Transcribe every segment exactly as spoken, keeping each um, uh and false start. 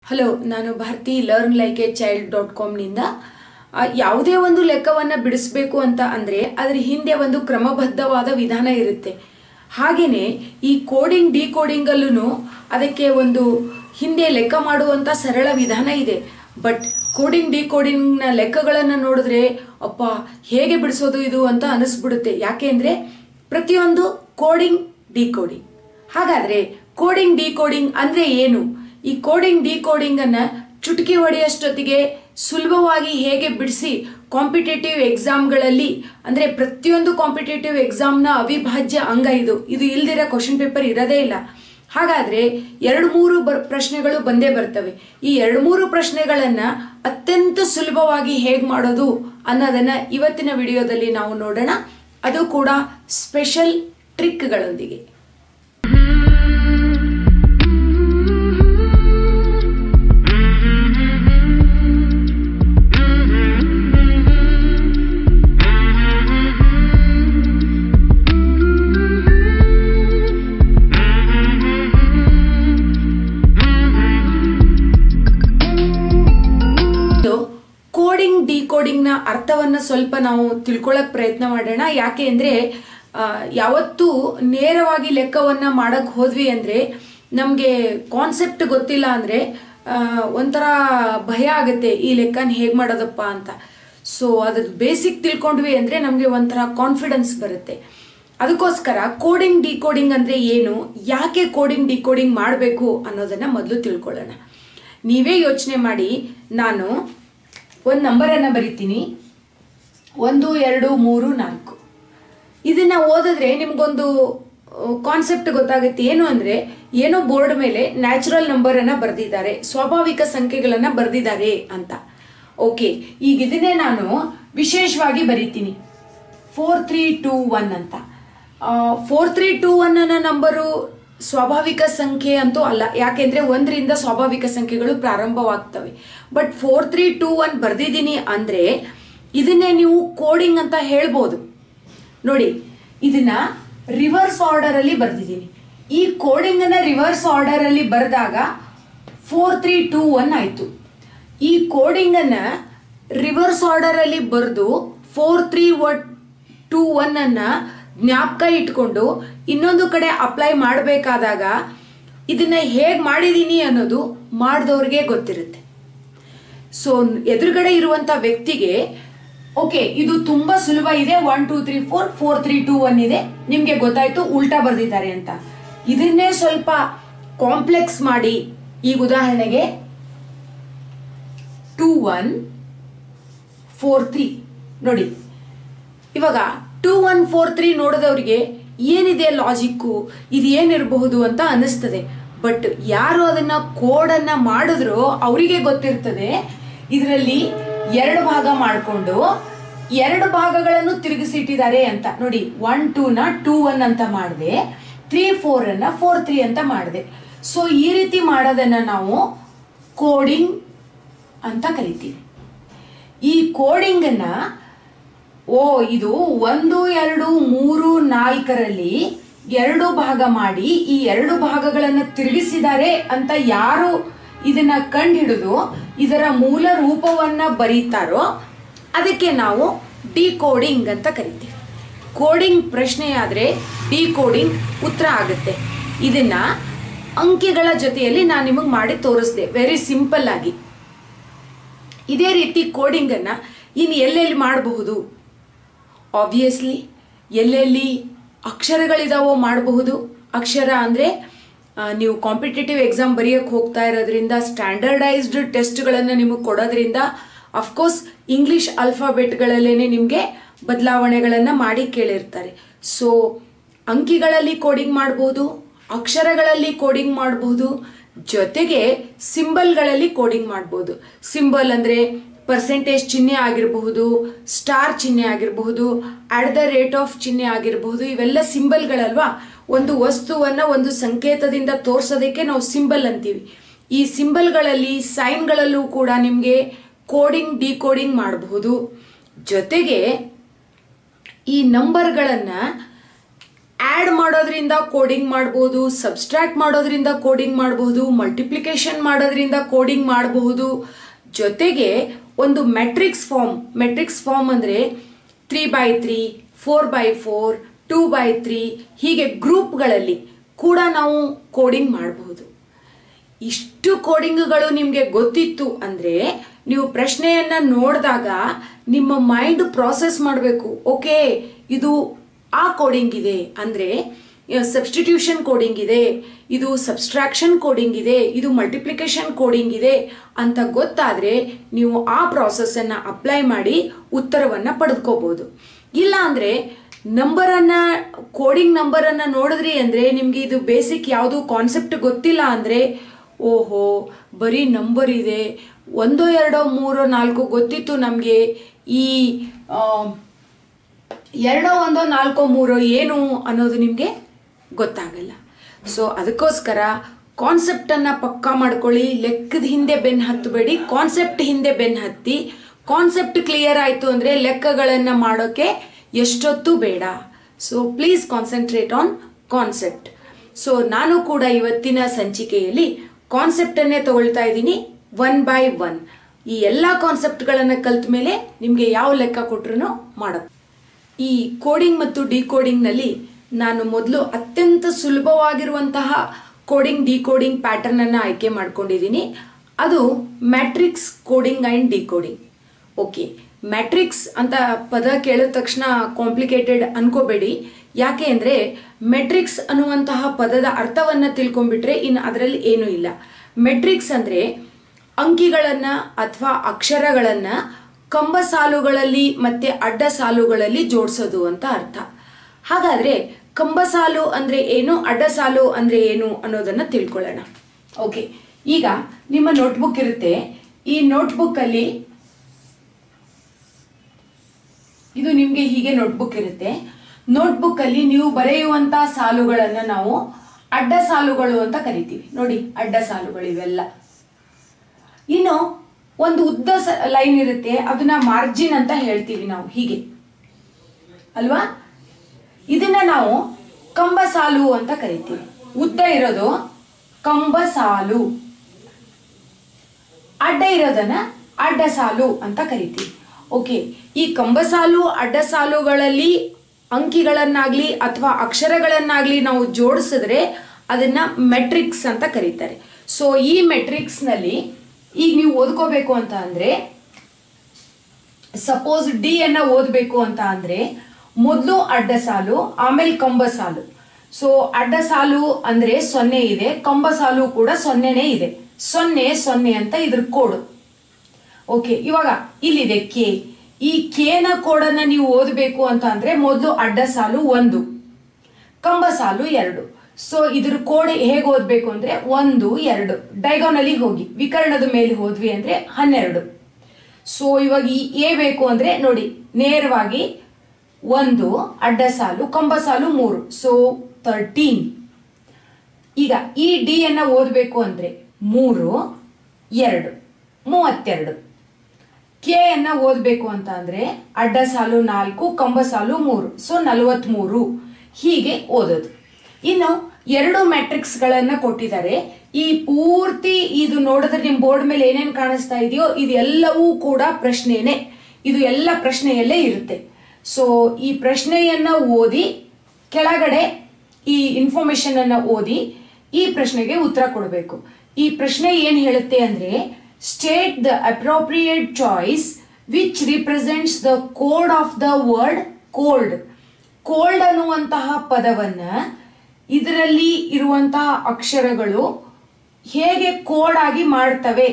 Hello, ನಾನು Bharati learn like a child dot com ನಿಂದ ಯಾವುದೇ ಒಂದು ಲೆಕ್ಕವನ್ನು ಬಿಡಿಸಬೇಕು ಅಂತ ಅಂದರೆ ಅದರ ಹಿಂದೆ ಒಂದು ಕ್ರಮಬದ್ಧವಾದ ವಿಧಾನ ಇರುತ್ತೆ. ಹಾಗೆಯೇ ಈ ಕೋಡಿಂಗ್ ಡಿಕೋಡಿಂಗ್ ಅಲ್ಲೂ ಅದಕ್ಕೆ ಒಂದು ಹಿಂದೆ ಲೆಕ್ಕ ಮಾಡುವಂಥ ಸರಳ ವಿಧಾನ ಇದೆ. ಬಟ್ ಕೋಡಿಂಗ್ ಡಿಕೋಡಿಂಗ್ನ ಲೆಕ್ಕಗಳನ್ನು ನೋಡಿದ್ರೆ ಅಪ್ಪ ಹೇಗೆ ಬಿಡಿಸೋದು ಇದು ಅಂತ ಅನಿಸ್ಬಿಡುತ್ತೆ. ಯಾಕೆ ಅಂದರೆ ಪ್ರತಿಯೊಂದು ಕೋಡಿಂಗ್ ಡಿಕೋಡಿಂಗ್. ಹಾಗಾದರೆ ಕೋಡಿಂಗ್ ಡಿಕೋಡಿಂಗ್ ಅಂದರೆ ಏನು? ಈ ಕೋಡಿಂಗ್ ಡಿಕೋಡಿಂಗ್ ಅನ್ನ ಚುಟುಕಿ ಹೊಡೆಯಷ್ಟೊತ್ತಿಗೆ ಸುಲಭವಾಗಿ ಹೇಗೆ ಬಿಡಿಸಿ ಕಾಂಪಿಟೇಟಿವ್ ಎಕ್ಸಾಮ್ಗಳಲ್ಲಿ ಅಂದರೆ ಪ್ರತಿಯೊಂದು ಕಾಂಪಿಟೇಟಿವ್ ಎಕ್ಸಾಮ್ನ ಅವಿಭಾಜ್ಯ ಅಂಗ ಇದು ಇದು ಇಲ್ದಿರ ಕ್ವಶನ್ ಪೇಪರ್ ಇರೋದೇ ಇಲ್ಲ. ಹಾಗಾದ್ರೆ ಎರಡು ಮೂರು ಬರ್ ಪ್ರಶ್ನೆಗಳು ಬಂದೇ ಬರ್ತವೆ. ಈ ಎರಡು ಮೂರು ಪ್ರಶ್ನೆಗಳನ್ನ ಅತ್ಯಂತ ಸುಲಭವಾಗಿ ಹೇಗೆ ಮಾಡೋದು ಅನ್ನೋದನ್ನ ಇವತ್ತಿನ ವಿಡಿಯೋದಲ್ಲಿ ನಾವು ನೋಡೋಣ. ಅದು ಕೂಡ ಸ್ಪೆಷಲ್ ಟ್ರಿಕ್ಗಳೊಂದಿಗೆ. ಕೋಡಿಂಗ್ ಡಿಕೋಡಿಂಗ್ ನ ಅರ್ಥವನ್ನ ಸ್ವಲ್ಪ ನಾವು ತಿಳ್ಕೊಳ್ಳಕ್ ಪ್ರಯತ್ನ ಮಾಡೋಣ. ಯಾಕೆ ಅಂದ್ರೆ ಯಾವತ್ತೂ ನೇರವಾಗಿ ಲೆಕ್ಕವನ್ನ ಮಾಡಕ್ ಹೋದ್ವಿ ಅಂದ್ರೆ ನಮ್ಗೆ ಕಾನ್ಸೆಪ್ಟ್ ಗೊತ್ತಿಲ್ಲ ಅಂದ್ರೆ ಒಂಥರ ಭಯ ಆಗುತ್ತೆ, ಈ ಲೆಕ್ಕನ ಹೇಗ್ ಮಾಡೋದಪ್ಪ ಅಂತ. ಸೊ ಅದ್ರ ಬೇಸಿಕ್ ತಿಳ್ಕೊಂಡ್ವಿ ಅಂದ್ರೆ ನಮ್ಗೆ ಒಂಥರ ಕಾನ್ಫಿಡೆನ್ಸ್ ಬರುತ್ತೆ. ಅದಕ್ಕೋಸ್ಕರ ಕೋಡಿಂಗ್ ಡಿಕೋಡಿಂಗ್ ಅಂದ್ರೆ ಏನು, ಯಾಕೆ ಕೋಡಿಂಗ್ ಡಿಕೋಡಿಂಗ್ ಮಾಡಬೇಕು ಅನ್ನೋದನ್ನ ಮೊದಲು ತಿಳ್ಕೊಳ್ಳೋಣ. ನೀವೇ ಯೋಚನೆ ಮಾಡಿ, ನಾನು ಒಂದು ನಂಬರನ್ನು ಬರಿತೀನಿ, ಒಂದು ಎರಡು ಮೂರು ನಾಲ್ಕು. ಇದನ್ನ ಓದಿದ್ರೆ ನಿಮ್ಗೊಂದು ಕಾನ್ಸೆಪ್ಟ್ ಗೊತ್ತಾಗುತ್ತೆ. ಏನು ಅಂದ್ರೆ ಏನೋ ಬೋರ್ಡ್ ಮೇಲೆ ನ್ಯಾಚುರಲ್ ನಂಬರ್ ಅನ್ನ ಬರೆದಿದ್ದಾರೆ, ಸ್ವಾಭಾವಿಕ ಸಂಖ್ಯೆಗಳನ್ನ ಬರೆದಿದ್ದಾರೆ ಅಂತ. ಓಕೆ, ಈಗ ಇದನ್ನೇ ನಾನು ವಿಶೇಷವಾಗಿ ಬರೀತೀನಿ, ಫೋರ್ ತ್ರೀ ಟೂ ಒನ್ ಅಂತ. ಫೋರ್ ತ್ರೀ ಟೂ ಒನ್ ಅನ್ನೋ ನಂಬರು ಸ್ವಾಭಾವಿಕ ಸಂಖ್ಯೆ ಅಂತೂ ಅಲ್ಲ, ಯಾಕೆಂದ್ರೆ ಒಂದರಿಂದ ಸ್ವಾಭಾವಿಕ ಸಂಖ್ಯೆಗಳು ಪ್ರಾರಂಭವಾಗ್ತವೆ. But four three two one ಬರ್ದಿದ್ದೀನಿ ಅಂದ್ರೆ ಇದನ್ನೇ ನೀವು ಕೋಡಿಂಗ್ ಅಂತ ಹೇಳ್ಬೋದು. ನೋಡಿ, ಇದನ್ನ ರಿವರ್ಸ್ ಆರ್ಡರ್ ಅಲ್ಲಿ ಬರ್ದಿದ್ದೀನಿ. ಈ ಕೋಡಿಂಗ್ ಅನ್ನ ರಿವರ್ಸ್ ಆರ್ಡರ್ ಅಲ್ಲಿ ಬರೆದಾಗ ಫೋರ್ ತ್ರೀ ಟೂ ಒನ್ ಆಯ್ತು. ಈ ಕೋಡಿಂಗ್ ಅನ್ನ ರಿವರ್ಸ್ ಆರ್ಡರ್ ಅಲ್ಲಿ ಬರೆದು ಫೋರ್ ತ್ರೀ ಟೂ ಒನ್ ಅನ್ನ ಜ್ಞಾಪಕ ಇಟ್ಕೊಂಡು ಇನ್ನೊಂದು ಕಡೆ ಅಪ್ಲೈ ಮಾಡಬೇಕಾದಾಗ ಇದನ್ನ ಹೇಗೆ ಮಾಡಿದೀನಿ ಅನ್ನೋದು ಮಾಡಿದವ್ರಿಗೆ ಗೊತ್ತಿರುತ್ತೆ. ಸೊ ಎದುರುಗಡೆ ಇರುವಂತ ವ್ಯಕ್ತಿಗೆ ಓಕೆ ಇದು ತುಂಬಾ ಸುಲಭ ಇದೆ, one two three four four three two one ಇದೆ, ನಿಮ್ಗೆ ಗೊತ್ತಾಯ್ತು ಉಲ್ಟಾ ಬರ್ದಿದ್ದಾರೆ ಅಂತ. ಇದನ್ನೇ ಸ್ವಲ್ಪ ಕಾಂಪ್ಲೆಕ್ಸ್ ಮಾಡಿ, ಈಗ ಉದಾಹರಣೆಗೆ ಟೂ ಒನ್ ಫೋರ್ ತ್ರೀ ನೋಡಿ, ಇವಾಗ ಟೂ ಒನ್ ಫೋರ್ ತ್ರೀ ನೋಡಿದವ್ರಿಗೆ ಏನಿದೆ ಲಾಜಿಕ್ಕು, ಇದು ಏನಿರಬಹುದು ಅಂತ ಅನಿಸ್ತದೆ. ಬಟ್ ಯಾರು ಅದನ್ನ ಕೋಡನ್ನ ಮಾಡಿದ್ರು ಅವರಿಗೆ ಗೊತ್ತಿರ್ತದೆ ಇದರಲ್ಲಿ ಎರಡು ಭಾಗ ಮಾಡಿಕೊಂಡು ಎರಡು ಭಾಗಗಳನ್ನು ತಿರುಗಿಸಿಟ್ಟಿದ್ದಾರೆ ಅಂತ. ನೋಡಿ, ಒನ್ ಟೂ ನ ಟೂ ಒನ್ ಅಂತ ಮಾಡಿದೆ, ತ್ರೀ ಫೋರ್ ಅನ್ನ ಫೋರ್ ತ್ರೀ ಅಂತ ಮಾಡಿದೆ. ಸೊ ಈ ರೀತಿ ಮಾಡೋದನ್ನ ನಾವು ಕೋಡಿಂಗ್ ಅಂತ ಕರಿತೀವಿ. ಈ ಕೋಡಿಂಗ್ ಅನ್ನ ಓ ಇದು ಒಂದು ಎರಡು ಮೂರು ನಾಲ್ಕರಲ್ಲಿ ಎರಡು ಭಾಗ ಮಾಡಿ ಈ ಎರಡು ಭಾಗಗಳನ್ನು ತಿರುಗಿಸಿದ್ದಾರೆ ಅಂತ ಯಾರು ಇದನ್ನ ಕಂಡು ಹಿಡಿದು ಇದರ ಮೂಲ ರೂಪವನ್ನ ಬರೀತಾರೋ ಅದಕ್ಕೆ ನಾವು ಡಿಕೋಡಿಂಗ್ ಅಂತ ಕರಿತೀವಿ. ಕೋಡಿಂಗ್ ಪ್ರಶ್ನೆಯಾದ್ರೆ ಡಿಕೋಡಿಂಗ್ ಉತ್ತರ ಆಗುತ್ತೆ. ಇದನ್ನ ಅಂಕಿಗಳ ಜೊತೆಯಲ್ಲಿ ನಾನು ನಿಮಗೆ ಮಾಡಿ ತೋರಿಸಿದೆ, ವೆರಿ ಸಿಂಪಲ್ ಆಗಿ. ಇದೇ ರೀತಿ ಕೋಡಿಂಗ್ ಅನ್ನ ಇನ್ನು ಎಲ್ಲೆಲ್ಲಿ ಮಾಡಬಹುದು? ಆಬ್ವಿಯಸ್ಲಿ ಎಲ್ಲೆಲ್ಲಿ ಅಕ್ಷರಗಳಿದಾವೋ ಮಾಡಬಹುದು. ಅಕ್ಷರ ಅಂದರೆ ನೀವು ಕಾಂಪಿಟೇಟಿವ್ ಎಕ್ಸಾಮ್ ಬರೆಯೋಕ್ಕೆ ಹೋಗ್ತಾ ಇರೋದ್ರಿಂದ ಸ್ಟ್ಯಾಂಡರ್ಡೈಸ್ಡ್ ಟೆಸ್ಟ್ಗಳನ್ನು ನಿಮಗೆ ಕೊಡೋದ್ರಿಂದ ಅಫ್ಕೋರ್ಸ್ ಇಂಗ್ಲಿಷ್ ಅಲ್ಫಾಬೆಟ್ಗಳಲ್ಲೇ ನಿಮಗೆ ಬದಲಾವಣೆಗಳನ್ನು ಮಾಡಿ ಕೇಳಿರ್ತಾರೆ. ಸೊ ಅಂಕಿಗಳಲ್ಲಿ ಕೋಡಿಂಗ್ ಮಾಡಬಹುದು, ಅಕ್ಷರಗಳಲ್ಲಿ ಕೋಡಿಂಗ್ ಮಾಡಬಹುದು, ಜೊತೆಗೆ ಸಿಂಬಲ್ಗಳಲ್ಲಿ ಕೋಡಿಂಗ್ ಮಾಡಬಹುದು. ಸಿಂಬಲ್ ಅಂದರೆ ಪರ್ಸೆಂಟೇಜ್ ಚಿಹ್ನೆ ಆಗಿರಬಹುದು, ಸ್ಟಾರ್ ಚಿಹ್ನೆ ಆಗಿರಬಹುದು, ಅಟ್ ದ ರೇಟ್ ಆಫ್ ಚಿಹ್ನೆ ಆಗಿರಬಹುದು. ಇವೆಲ್ಲ ಸಿಂಬಲ್ಗಳಲ್ವಾ. ಒಂದು ವಸ್ತುವನ್ನ ಒಂದು ಸಂಕೇತದಿಂದ ತೋರ್ಸೋದಕ್ಕೆ ನಾವು ಸಿಂಬಲ್ ಅಂತೀವಿ. ಈ ಸಿಂಬಲ್ಗಳಲ್ಲಿ ಸೈನ್ಗಳಲ್ಲೂ ಕೂಡ ನಿಮಗೆ ಕೋಡಿಂಗ್ ಡಿಕೋಡಿಂಗ್ ಮಾಡಬಹುದು. ಜೊತೆಗೆ ಈ ನಂಬರ್ಗಳನ್ನ ಆಡ್ ಮಾಡೋದ್ರಿಂದ ಕೋಡಿಂಗ್ ಮಾಡಬಹುದು, ಸಬ್ಸ್ಟ್ರಾಕ್ಟ್ ಮಾಡೋದ್ರಿಂದ ಕೋಡಿಂಗ್ ಮಾಡಬಹುದು, ಮಲ್ಟಿಪ್ಲಿಕೇಶನ್ ಮಾಡೋದ್ರಿಂದ ಕೋಡಿಂಗ್ ಮಾಡಬಹುದು. ಜೊತೆಗೆ ಒಂದು ಮೆಟ್ರಿಕ್ಸ್ ಫಾರ್ಮ್, ಮೆಟ್ರಿಕ್ಸ್ ಫಾರ್ಮ್ ಅಂದ್ರೆ three by three, four by four, two by three ಹೀಗೆ ಗ್ರೂಪ್ಗಳಲ್ಲಿ ಕೂಡ ನಾವು ಕೋಡಿಂಗ್ ಮಾಡಬಹುದು. ಇಷ್ಟು ಕೋಡಿಂಗ್ಗಳು ನಿಮಗೆ ಗೊತ್ತಿತ್ತು ಅಂದ್ರೆ ನೀವು ಪ್ರಶ್ನೆಯನ್ನ ನೋಡಿದಾಗ ನಿಮ್ಮ ಮೈಂಡ್ ಪ್ರಾಸೆಸ್ ಮಾಡಬೇಕು. ಓಕೆ, ಇದು ಆ ಕೋಡಿಂಗ್ ಇದೆ ಅಂದ್ರೆ ಸಬ್ಸ್ಟಿಟ್ಯೂಷನ್ ಕೋಡಿಂಗ್ ಇದೆ, ಇದು ಸಬ್ಸ್ಟ್ರಾಕ್ಷನ್ ಕೋಡಿಂಗ್ ಇದೆ, ಇದು ಮಲ್ಟಿಪ್ಲಿಕೇಶನ್ ಕೋಡಿಂಗ್ ಇದೆ ಅಂತ ಗೊತ್ತಾದ್ರೆ ನೀವು ಆ ಪ್ರಾಸೆಸ್ ಅನ್ನ ಅಪ್ಲೈ ಮಾಡಿ ಉತ್ತರವನ್ನ ಪಡೆದುಕೋಬಹುದು. ಇಲ್ಲ ಅಂದ್ರೆ ನಂಬರ್ ಅನ್ನ ಕೋಡಿಂಗ್ ನಂಬರ್ ಅನ್ನ ನೋಡಿದ್ರಿ ಅಂದ್ರೆ ನಿಮ್ಗೆ ಇದು ಬೇಸಿಕ್ ಯಾವುದು ಕಾನ್ಸೆಪ್ಟ್ ಗೊತ್ತಿಲ್ಲ ಅಂದ್ರೆ ಓಹೋ ಬರೀ ನಂಬರ್ ಇದೆ, ಒಂದೋ ಎರಡೋ ಮೂರೋ ನಾಲ್ಕು ಗೊತ್ತಿತ್ತು ನಮ್ಗೆ, ಈ ಎರಡೋ ಒಂದೋ ನಾಲ್ಕೋ ಮೂರೋ ಏನು ಅನ್ನೋದು ನಿಮ್ಗೆ ಗೊತ್ತಾಗಲ್ಲ. ಸೊ ಅದಕ್ಕೋಸ್ಕರ ಕಾನ್ಸೆಪ್ಟ್ ಅನ್ನ ಪಕ್ಕಾ ಮಾಡ್ಕೊಳ್ಳಿ. ಲೆಕ್ಕದ ಹಿಂದೆ ಬೆನ್ ಹತ್ತಬೇಡಿ, ಕಾನ್ಸೆಪ್ಟ್ ಹಿಂದೆ ಬೆನ್ ಹತ್ತಿ. ಕಾನ್ಸೆಪ್ಟ್ ಕ್ಲಿಯರ್ ಆಯ್ತು ಅಂದ್ರೆ ಲೆಕ್ಕಗಳನ್ನ ಮಾಡೋಕೆ ಎಷ್ಟೊತ್ತು ಬೇಡ. So please concentrate on concept. So ನಾನು ಕೂಡ ಇವತ್ತಿನ ಸಂಚಿಕೆಯಲ್ಲಿ ಕಾನ್ಸೆಪ್ಟ್ ಅನ್ನೇ ತಗೊಳ್ತಾ ಇದ್ದೀನಿ ಒನ್ ಬೈ ಒನ್. ಈ ಎಲ್ಲಾ ಕಾನ್ಸೆಪ್ಟ್ ಗಳನ್ನ ಕಲ್ತ ಮೇಲೆ ನಿಮ್ಗೆ ಯಾವ ಲೆಕ್ಕ ಕೊಟ್ರು ಮಾಡಬಹುದು. ಈ ಕೋಡಿಂಗ್ ಮತ್ತು ಡಿಕೋಡಿಂಗ್ ನಲ್ಲಿ ನಾನು ಮೊದಲು ಅತ್ಯಂತ ಸುಲಭವಾಗಿರುವಂತಹ ಕೋಡಿಂಗ್ ಡಿಕೋಡಿಂಗ್ ಪ್ಯಾಟರ್ನ್ ಅನ್ನ ಆಯ್ಕೆ ಮಾಡ್ಕೊಂಡಿದ್ದೀನಿ. ಅದು matrix coding and decoding. Okay, matrix ಅಂತ ಪದ ಕೇಳಿದ ತಕ್ಷಣ ಕಾಂಪ್ಲಿಕೇಟೆಡ್ ಅನ್ಕೋಬೇಡಿ. ಯಾಕೆ ಅಂದ್ರೆ ಮೆಟ್ರಿಕ್ಸ್ ಅನ್ನುವಂತಹ ಪದದ ಅರ್ಥವನ್ನ ತಿಳ್ಕೊಂಡ್ಬಿಟ್ರೆ ಇನ್ನು ಅದರಲ್ಲಿ ಏನೂ ಇಲ್ಲ. ಮೆಟ್ರಿಕ್ಸ್ ಅಂದ್ರೆ ಅಂಕಿಗಳನ್ನ ಅಥವಾ ಅಕ್ಷರಗಳನ್ನ ಕಂಬ ಸಾಲುಗಳಲ್ಲಿ ಮತ್ತೆ ಅಡ್ಡ ಸಾಲುಗಳಲ್ಲಿ ಜೋಡಿಸೋದು ಅಂತ ಅರ್ಥ. ಹಾಗಾದ್ರೆ ಕಂಬ ಸಾಲು ಅಂದ್ರೆ ಏನು, ಅಡ್ಡ ಸಾಲು ಅಂದ್ರೆ ಏನು ಅನ್ನೋದನ್ನ ತಿಳ್ಕೊಳ್ಳೋಣ. ಓಕೆ, ಈಗ ನಿಮ್ಮ ನೋಟ್ಬುಕ್ ಇರುತ್ತೆ. ಈ ನೋಟ್ಬುಕ್ ಅಲ್ಲಿ ಇದು ನಿಮ್ಗೆ ಹೀಗೆ ನೋಟ್ಬುಕ್ ಇರುತ್ತೆ. ನೋಟ್ಬುಕ್ ಅಲ್ಲಿ ನೀವು ಬರೆಯುವಂತ ಸಾಲುಗಳನ್ನ ನಾವು ಅಡ್ಡ ಸಾಲುಗಳು ಅಂತ ಕರಿತೀವಿ. ನೋಡಿ, ಅಡ್ಡ ಸಾಲುಗಳು ಇವೆಲ್ಲ. ಇನ್ನು ಒಂದು ಉದ್ದ ಲೈನ್ ಇರುತ್ತೆ, ಅದನ್ನ ಮಾರ್ಜಿನ್ ಅಂತ ಹೇಳ್ತೀವಿ ನಾವು, ಹೀಗೆ ಅಲ್ವಾ. ಇದನ್ನ ನಾವು ಕಂಬ ಸಾಲು ಅಂತ ಕರಿತೀವಿ. ಉದ್ದ ಇರೋದು ಕಂಬ ಸಾಲು, ಅಡ್ಡ ಇರೋದನ್ನ ಅಡ್ಡ ಸಾಲು ಅಂತ ಕರಿತೀವಿ. ಓಕೆ, ಈ ಕಂಬ ಸಾಲು ಅಡ್ಡ ಸಾಲುಗಳಲ್ಲಿ ಅಂಕಿಗಳನ್ನಾಗ್ಲಿ ಅಥವಾ ಅಕ್ಷರಗಳನ್ನಾಗ್ಲಿ ನಾವು ಜೋಡಿಸಿದ್ರೆ ಅದನ್ನ ಮೆಟ್ರಿಕ್ಸ್ ಅಂತ ಕರೀತಾರೆ. ಸೊ ಈ ಮೆಟ್ರಿಕ್ಸ್ ನಲ್ಲಿ ಈಗ ನೀವು ಓದ್ಕೋಬೇಕು ಅಂತ ಅಂದ್ರೆ, ಸಪೋಸ್ ಡಿ ಅನ್ನ ಓದ್ಬೇಕು ಅಂತ ಅಂದ್ರೆ ಮೊದಲು ಅಡ್ಡ ಸಾಲು, ಆಮೇಲೆ ಕಂಬ ಸಾಲು. ಸೊ ಅಡ್ಡ ಸಾಲು ಅಂದ್ರೆ ಸೊನ್ನೆ ಇದೆ, ಕಂಬ ಸಾಲು ಕೂಡ ಸೊನ್ನೆನೇ ಇದೆ. ಸೊನ್ನೆ ಸೊನ್ನೆ ಅಂತ ಇದ್ರ ಕೋಡ್. ಓಕೆ, ಇವಾಗ ಇಲ್ಲಿದೆ ಕೆ. ಈ ಕೆ ನ ಕೋಡನ್ನ ನೀವು ಓದಬೇಕು ಅಂತ ಅಂದ್ರೆ ಮೊದಲು ಅಡ್ಡ ಸಾಲು ಒಂದು, ಕಂಬ ಸಾಲು ಎರಡು. ಸೊ ಇದ್ರ ಕೋಡ್ ಹೇಗೆ ಓದ್ಬೇಕು ಅಂದ್ರೆ ಒಂದು ಎರಡು, ಡೈಗೋನಲಿ ಹೋಗಿ ವಿಕರ್ಣದ ಮೇಲೆ ಹೋದ್ವಿ ಅಂದ್ರೆ ಹನ್ನೆರಡು. ಸೊ ಇವಾಗ ಈ ಎ ಬೇಕು ಅಂದ್ರೆ ನೋಡಿ, ನೇರವಾಗಿ ಒಂದು ಅಡ್ಡ ಸಾಲು, ಕಂಬ ಸಾಲು ಮೂರು, ಸೊ ತರ್ಟೀನ್. ಈಗ ಈ ಡಿ ಅನ್ನ ಓದ್ಬೇಕು ಅಂದ್ರೆ ಮೂರು ಎರಡು, ಮೂವತ್ತೆರಡು. ಕೆ ಅನ್ನ ಓದ್ಬೇಕು ಅಂತ ಅಂದ್ರೆ ಅಡ್ಡ ಸಾಲು ನಾಲ್ಕು, ಕಂಬ ಸಾಲು ಮೂರು, ಸೊ ನಲವತ್ಮೂರು. ಹೀಗೆ ಓದೋದು. ಇನ್ನು ಎರಡು ಮ್ಯಾಟ್ರಿಕ್ಸ್ ಗಳನ್ನ ಕೊಟ್ಟಿದ್ದಾರೆ. ಈ ಪೂರ್ತಿ ಇದು ನೋಡಿದ್ರೆ ನಿಮ್ ಬೋರ್ಡ್ ಮೇಲೆ ಏನೇನ್ ಕಾಣಿಸ್ತಾ ಇದೆಯೋ ಇದೆಲ್ಲವೂ ಕೂಡ ಪ್ರಶ್ನೆನೆ. ಇದು ಎಲ್ಲ ಪ್ರಶ್ನೆಯಲ್ಲೇ ಇರುತ್ತೆ. ಸೊ ಈ ಪ್ರಶ್ನೆಯನ್ನ ಓದಿ ಕೆಳಗಡೆ ಈ ಇನ್ಫಾರ್ಮೇಶನ್ ಅನ್ನ ಓದಿ ಈ ಪ್ರಶ್ನೆಗೆ ಉತ್ತರ ಕೊಡಬೇಕು. ಈ ಪ್ರಶ್ನೆ ಏನ್ ಹೇಳುತ್ತೆ ಅಂದ್ರೆ, state the appropriate choice which represents the code of the word cold. Cold ಅನ್ನುವಂತಹ ಪದವನ್ನ ಇದರಲ್ಲಿ ಇರುವಂತಹ ಅಕ್ಷರಗಳು ಹೇಗೆ ಕೋಡ್ ಆಗಿ ಮಾಡ್ತವೆ,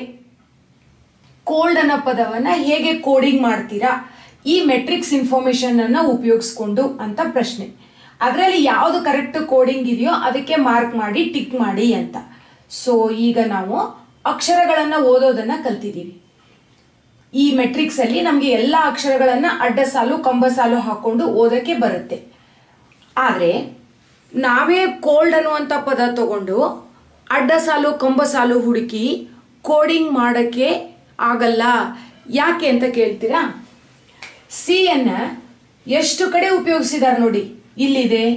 ಕೋಲ್ಡ್ ಅನ್ನೋ ಪದವನ್ನ ಹೇಗೆ ಕೋಡಿಂಗ್ ಮಾಡ್ತೀರಾ ಈ ಮೆಟ್ರಿಕ್ಸ್ ಇನ್ಫಾರ್ಮೇಶನ್ ಅನ್ನ ಉಪಯೋಗಿಸ್ಕೊಂಡು ಅಂತ ಪ್ರಶ್ನೆ. ಅದರಲ್ಲಿ ಯಾವ್ದು ಕರೆಕ್ಟ್ ಕೋಡಿಂಗ್ ಇದೆಯೋ ಅದಕ್ಕೆ ಮಾರ್ಕ್ ಮಾಡಿ ಟಿಕ್ ಮಾಡಿ ಅಂತ. ಸೊ ಈಗ ನಾವು ಅಕ್ಷರಗಳನ್ನ ಓದೋದನ್ನ ಕಲ್ತಿದೀವಿ. ಈ ಮೆಟ್ರಿಕ್ಸ್ ಅಲ್ಲಿ ನಮ್ಗೆ ಎಲ್ಲಾ ಅಕ್ಷರಗಳನ್ನ ಅಡ್ಡ ಸಾಲು ಕಂಬ ಸಾಲು ಹಾಕೊಂಡು ಓದಕ್ಕೆ ಬರುತ್ತೆ. ಆದ್ರೆ ನಾವೇ ಕೋಲ್ಡ್ ಅನ್ನುವಂತ ಪದ ತಗೊಂಡು ಅಡ್ಡ ಸಾಲು ಕಂಬ ಸಾಲು ಹುಡುಕಿ ಕೋಡಿಂಗ್ ಮಾಡಕ್ಕೆ ಆಗಲ್ಲ. ಯಾಕೆ ಅಂತ ಕೇಳ್ತೀರಾ? ಸಿ ಅನ್ನ ಎಷ್ಟು ಕಡೆ ಉಪಯೋಗಿಸಿದಾರೆ ನೋಡಿ. ಇಲ್ಲಿದೆ,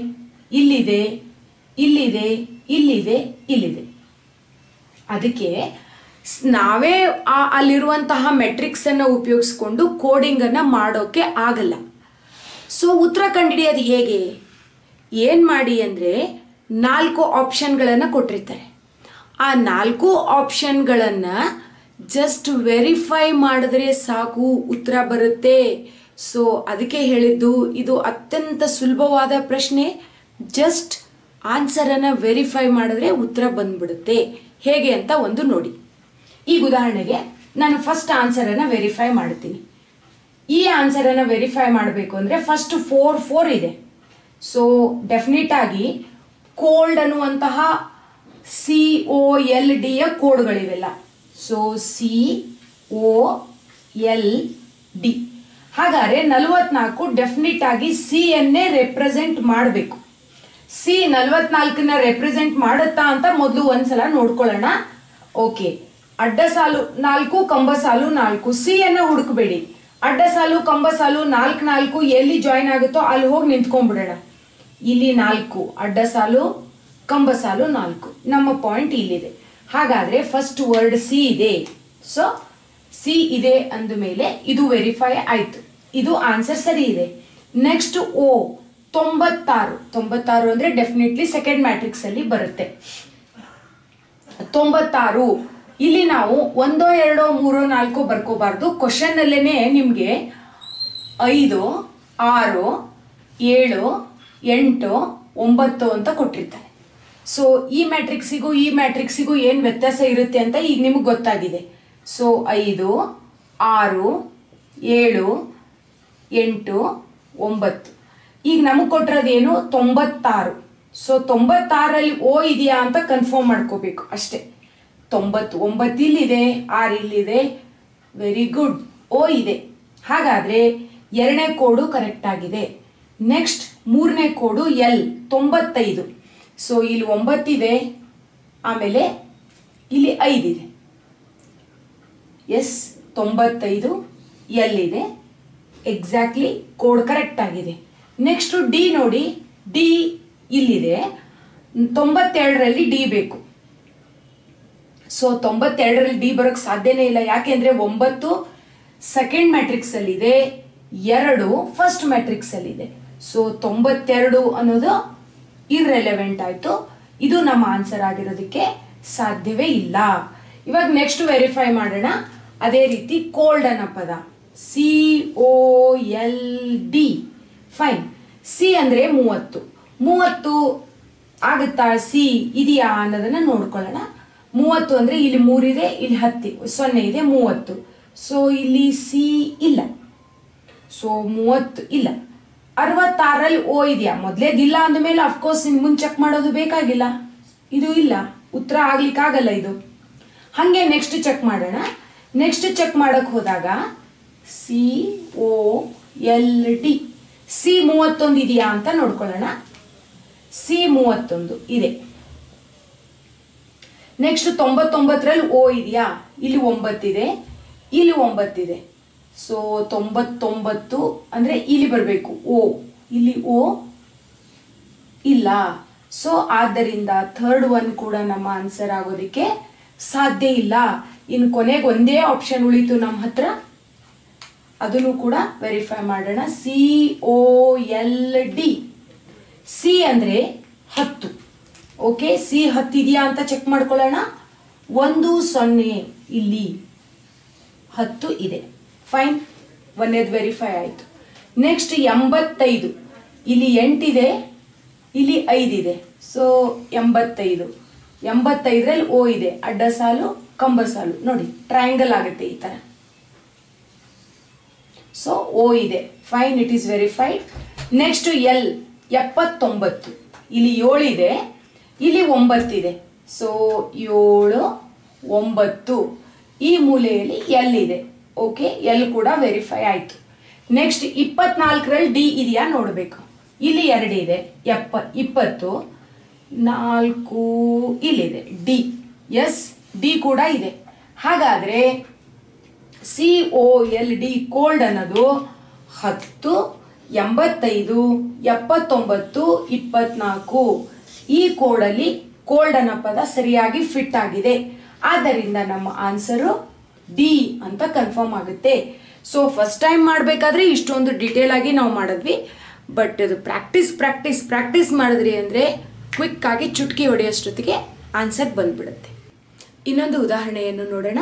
ಇಲ್ಲಿದೆ, ಇಲ್ಲಿದೆ, ಇಲ್ಲಿದೆ, ಇಲ್ಲಿದೆ. ಅದಕ್ಕೆ ನಾವೇ ಆ ಅಲ್ಲಿರುವಂತಹ ಮೆಟ್ರಿಕ್ಸ್ ಅನ್ನು ಉಪಯೋಗಿಸ್ಕೊಂಡು ಕೋಡಿಂಗ್ ಅನ್ನ ಮಾಡೋಕೆ ಆಗಲ್ಲ. ಸೊ ಉತ್ತರ ಕಂಡುಹಿಡಿಯೋದು ಹೇಗೆ? ಏನ್ ಮಾಡಿ ಅಂದ್ರೆ ನಾಲ್ಕು ಆಪ್ಷನ್ಗಳನ್ನು ಕೊಟ್ಟಿರ್ತಾರೆ. ಆ ನಾಲ್ಕು ಆಪ್ಷನ್ಗಳನ್ನ ಜಸ್ಟ್ ವೆರಿಫೈ ಮಾಡಿದ್ರೆ ಸಾಕು, ಉತ್ತರ ಬರುತ್ತೆ. ಸೊ ಅದಕ್ಕೆ ಹೇಳಿದ್ದು ಇದು ಅತ್ಯಂತ ಸುಲಭವಾದ ಪ್ರಶ್ನೆ. ಜಸ್ಟ್ ಆನ್ಸರ್ ಅನ್ನ ವೆರಿಫೈ ಮಾಡಿದ್ರೆ ಉತ್ತರ ಬಂದ್ಬಿಡುತ್ತೆ. ಹೇಗೆ ಅಂತ ಒಂದು ನೋಡಿ. ಈಗ ಉದಾಹರಣೆಗೆ ನಾನು ಫಸ್ಟ್ ಆನ್ಸರ್ ಅನ್ನ ವೆರಿಫೈ ಮಾಡ್ತೀನಿ. ಈ ಆನ್ಸರ್ ಅನ್ನ ವೆರಿಫೈ ಮಾಡಬೇಕು ಅಂದ್ರೆ ಫಸ್ಟ್ ಫೋರ್ ಫೋರ್ ಇದೆ. ಸೊ ಡೆಫಿನೆಟ್ ಆಗಿ ಕೋಲ್ಡ್ ಅನ್ನುವಂತಹ ಸಿ ಒ ಎಲ್ ಡಿ ಯ ಕೋಡ್ಗಳಿವೆಲ್ಲ. So C O L D. ಹಾಗಾದ್ರೆ ನಲವತ್ನಾಲ್ಕು ಡೆಫಿನೆಟ್ ಆಗಿ ಸಿ ಅನ್ನೇ ರೆಪ್ರೆಸೆಂಟ್ ಮಾಡಬೇಕು. ಸಿ ನಲವತ್ನಾಲ್ಕನ್ನ ರೆಪ್ರೆಸೆಂಟ್ ಮಾಡುತ್ತಾ ಅಂತ ಮೊದಲು ಒಂದ್ಸಲ ನೋಡ್ಕೊಳ್ಳೋಣ. ಓಕೆ, ಅಡ್ಡ ಸಾಲು ನಾಲ್ಕು, ಕಂಬ ಸಾಲು ನಾಲ್ಕು. ಸಿ ಅನ್ನ ಹುಡುಕಬೇಡಿ. ಅಡ್ಡ ಸಾಲು ಕಂಬ ಸಾಲು ನಾಲ್ಕು ನಾಲ್ಕು ಎಲ್ಲಿ ಜಾಯಿನ್ ಆಗುತ್ತೋ ಅಲ್ಲಿ ಹೋಗಿ ನಿಂತ್ಕೊಂಡ್ಬಿಡೋಣ. ಇಲ್ಲಿ ನಾಲ್ಕು ಅಡ್ಡ ಸಾಲು ಕಂಬ ಸಾಲು ನಾಲ್ಕು. ನಮ್ಮ ಪಾಯಿಂಟ್ ಇಲ್ಲಿದೆ. ಹಾಗಾದ್ರೆ ಫಸ್ಟ್ ವರ್ಡ್ ಸಿ ಇದೆ. ಸೊ ಸಿ ಇದೆ ಅಂದ ಮೇಲೆ ಇದು ವೆರಿಫೈ ಆಯ್ತು. ಇದು ಆನ್ಸರ್ ಸರಿ ಇದೆ. ನೆಕ್ಸ್ಟ್ ಓ ತೊಂಬತ್ತಾರು. ತೊಂಬತ್ತಾರು ಅಂದ್ರೆ ಡೆಫಿನೆಟ್ಲಿ ಸೆಕೆಂಡ್ ಮ್ಯಾಟ್ರಿಕ್ಸ್ ಅಲ್ಲಿ ಬರುತ್ತೆ. ತೊಂಬತ್ತಾರು. ಇಲ್ಲಿ ನಾವು ಒಂದೋ ಎರಡೋ ಮೂರೋ ನಾಲ್ಕು ಬರ್ಕೋಬಾರ್ದು. ಕ್ವಶನ್ ಅಲ್ಲೇನೆ ನಿಮ್ಗೆ ಐದು, ಆರು, ಏಳು, ಎಂಟು, ಒಂಬತ್ತು ಅಂತ ಕೊಟ್ಟಿರ್ತಾರೆ. ಸೊ ಈ ಮ್ಯಾಟ್ರಿಕ್ಸಿಗೂ ಈ ಮ್ಯಾಟ್ರಿಕ್ಸಿಗೂ ಏನ್ ವ್ಯತ್ಯಾಸ ಇರುತ್ತೆ ಅಂತ ಈಗ ನಿಮಗೆ ಗೊತ್ತಾಗಿದೆ. ಸೊ ಐದು, ಆರು, ಏಳು, ಎಂಟು, ಒಂಬತ್ತು. ಈಗ ನಮಗೆ ಕೊಟ್ಟಿರೋದೇನು? ತೊಂಬತ್ತಾರು. ಸೊ ತೊಂಬತ್ತಾರಲ್ಲಿ ಓ ಇದೆಯಾ ಅಂತ ಕನ್ಫರ್ಮ್ ಮಾಡ್ಕೋಬೇಕು ಅಷ್ಟೇ. ತೊಂಬತ್ತು. ಒಂಬತ್ತು ಇಲ್ಲಿದೆ, ಆರು ಇಲ್ಲಿದೆ. ವೆರಿ ಗುಡ್, ಓ ಇದೆ. ಹಾಗಾದ್ರೆ ಎರಡನೇ ಕೋಡು ಕರೆಕ್ಟ್ ಆಗಿದೆ. ನೆಕ್ಸ್ಟ್ ಮೂರನೇ ಕೋಡು ಎಲ್, ತೊಂಬತ್ತೈದು. ಸೊ ಇಲ್ಲಿ ಒಂಬತ್ತಿದೆ, ಆಮೇಲೆ ಇಲ್ಲಿ ಐದಿದೆ. ಎಸ್, ತೊಂಬತ್ತೈದು ಎಲ್ ಇದೆ. ಎಕ್ಸಾಕ್ಟ್ಲಿ ಕೋಡ್ ಕರೆಕ್ಟ್ ಆಗಿದೆ. ನೆಕ್ಸ್ಟ್ ಡಿ ನೋಡಿ. ಡಿ ಇಲ್ಲಿದೆ. ತೊಂಬತ್ತೆರಡರಲ್ಲಿ ಡಿ ಬೇಕು. ಸೊ ತೊಂಬತ್ತೆರಡರಲ್ಲಿ ಡಿ ಬರೋಕ್ ಸಾಧ್ಯನೇ ಇಲ್ಲ. ಯಾಕೆಂದ್ರೆ ಒಂಬತ್ತು ಸೆಕೆಂಡ್ ಮ್ಯಾಟ್ರಿಕ್ಸ್ ಅಲ್ಲಿ ಇದೆ, ಎರಡು ಫಸ್ಟ್ ಮ್ಯಾಟ್ರಿಕ್ಸ್ ಅಲ್ಲಿ ಇದೆ. ಸೊ ತೊಂಬತ್ತೆರಡು ಅನ್ನೋದು ಇರ್ರೆಲೆವೆಂಟ್ ಆಯ್ತು. ಇದು ನಮ್ಮ ಆನ್ಸರ್ ಆಗಿರೋದಕ್ಕೆ ಸಾಧ್ಯವೇ ಇಲ್ಲ. ಇವಾಗ ನೆಕ್ಸ್ಟ್ ವೆರಿಫೈ ಮಾಡೋಣ. ಅದೇ ರೀತಿ ಕೋಲ್ಡ್ ಅನ್ನೋ ಪದ C O L D. Fine. C ಅಂದ್ರೆ ಮೂವತ್ತು. ಮೂವತ್ತು ಆಗುತ್ತಾ? ಸಿ ಇದೆಯಾ ಅನ್ನೋದನ್ನ ನೋಡ್ಕೊಳ್ಳೋಣ. ಮೂವತ್ತು ಅಂದ್ರೆ ಇಲ್ಲಿ ಮೂರಿದೆ, ಇಲ್ಲಿ ಹತ್ತಿ ಸೊನ್ನೆ ಇದೆ, ಮೂವತ್ತು. ಸೊ ಇಲ್ಲಿ ಸಿ ಇಲ್ಲ. ಸೊ ಮೂವತ್ತು ಇಲ್ಲ. ಅರವತ್ತಾರಲ್ಲಿ ಓ ಇದೆಯಾ? ಮೊದ್ಲೇದಿಲ್ಲ ಅಂದಮೇಲೆ ಅಫ್ಕೋರ್ಸ್ ಮುಂದೆ ಚೆಕ್ ಮಾಡೋದು ಬೇಕಾಗಿಲ್ಲ. ಇದು ಇಲ್ಲ, ಉತ್ತರ ಆಗ್ಲಿಕ್ಕಾಗಲ್ಲ ಇದು. ಹಂಗೆ ನೆಕ್ಸ್ಟ್ ಚೆಕ್ ಮಾಡೋಣ. ನೆಕ್ಸ್ಟ್ ಚೆಕ್ ಮಾಡಕ್ ಹೋದಾಗ C O L D. C ಮೂವತ್ತೊಂದು ಇದೆಯಾ ಅಂತ ನೋಡ್ಕೊಳ್ಳೋಣ. ಸಿ ಮೂವತ್ತೊಂದು ಇದೆ. ನೆಕ್ಸ್ಟ್ ತೊಂಬತ್ತೊಂಬತ್ತರಲ್ಲಿ ಓ ಇದೆಯಾ? ಇಲ್ಲಿ ಒಂಬತ್ತಿದೆ, ಇಲ್ಲಿ ಒಂಬತ್ತಿದೆ. ಸೊ ತೊಂಬತ್ತೊಂಬತ್ತು ಅಂದ್ರೆ ಇಲ್ಲಿ ಬರಬೇಕು ಓ. ಇಲ್ಲಿ ಓ ಇಲ್ಲ. ಸೊ ಆದ್ದರಿಂದ ಥರ್ಡ್ ಒನ್ ಕೂಡ ನಮ್ಮ ಆನ್ಸರ್ ಆಗೋದಕ್ಕೆ ಸಾಧ್ಯ ಇಲ್ಲ. ಇನ್ನು ಕೊನೆಗೆ ಒಂದೇ ಆಪ್ಷನ್ ಉಳಿತು ನಮ್ಮ ಹತ್ರ, ಅದನ್ನು ಕೂಡ ವೆರಿಫೈ ಮಾಡೋಣ. C O L D. C ಅಂದ್ರೆ ಹತ್ತು. ಓಕೆ, ಸಿ ಹತ್ತಿದೆಯಾ ಅಂತ ಚೆಕ್ ಮಾಡ್ಕೊಳ್ಳೋಣ. ಒಂದು ಸೊನ್ನೆ ಇಲ್ಲಿ ಹತ್ತು ಇದೆ. ಫೈನ್, ಒಂದೇದು ವೆರಿಫೈ ಆಯ್ತು. ನೆಕ್ಸ್ಟ್ ಎಂಬತ್ತೈದು. ಇಲ್ಲಿ ಎಂಟಿದೆ, ಇಲ್ಲಿ ಐದಿದೆ. ಸೊ ಎಂಬತ್ತೈದು. ಎಂಬತ್ತೈದರಲ್ಲಿ ಓ ಇದೆ, ಅಡ್ಡ ಸಾಲು ಕಂಬ ಸಾಲು ನೋಡಿ, ಟ್ರಯಾಂಗಲ್ ಆಗುತ್ತೆ ಈ ತರ. ಸೊ ಓ ಇದೆ. Fine, it is verified. Next L, ಎಪ್ಪತ್ತೊಂಬತ್ತು. ಇಲ್ಲಿ ಏಳು ಇದೆ, ಇಲ್ಲಿ ಒಂಬತ್ತಿದೆ. ಸೊ ಏಳು ಒಂಬತ್ತು. ಈ ಮೂಲೆಯಲ್ಲಿ ಎಲ್ ಇದೆ. ಓಕೆ, ಎಲ್ ಕೂಡ ವೆರಿಫೈ ಆಯ್ತು. ನೆಕ್ಸ್ಟ್ ಇಪ್ಪತ್ನಾಲ್ಕರಲ್ಲಿ ಡಿ ಇದೆಯಾ ನೋಡಬೇಕು. ಇಲ್ಲಿ ಎರಡು ಇದೆ, ಎಪ್ಪ ಇಪ್ಪತ್ತು ನಾಲ್ಕು ಇಲ್ಲಿದೆ ಡಿ. ಎಸ್, ಡಿ ಕೂಡ ಇದೆ. ಹಾಗಾದ್ರೆ C O L D cold ಅನ್ನೋದು ಹತ್ತು ಎಂಬತ್ತೈದು ಎಪ್ಪತ್ತೊಂಬತ್ತು ಇಪ್ಪತ್ನಾಲ್ಕು ಈ ಕೋಡಲ್ಲಿ ಕೋಲ್ಡ್ ಅನ್ನೋ ಪದ ಸರಿಯಾಗಿ ಫಿಟ್ ಆಗಿದೆ. ಆದ್ದರಿಂದ ನಮ್ಮ ಆನ್ಸರು ಡಿ ಅಂತ ಕನ್ಫರ್ಮ್ ಆಗುತ್ತೆ. ಸೊ ಫಸ್ಟ್ ಟೈಮ್ ಮಾಡಬೇಕಾದ್ರೆ ಇಷ್ಟೊಂದು ಡಿಟೇಲ್ ಆಗಿ ನಾವು ಮಾಡಿದ್ವಿ. ಬಟ್ ಅದು ಪ್ರಾಕ್ಟೀಸ್ ಪ್ರಾಕ್ಟೀಸ್ ಪ್ರಾಕ್ಟೀಸ್ ಮಾಡಿದ್ರಿ ಅಂದರೆ ಕ್ವಿಕ್ ಆಗಿ ಚುಟ್ಕಿ ಹೊಡೆಯೋಷ್ಟೊತ್ತಿಗೆ ಆನ್ಸರ್ ಬಂದ್ಬಿಡುತ್ತೆ. ಇನ್ನೊಂದು ಉದಾಹರಣೆಯನ್ನು ನೋಡೋಣ.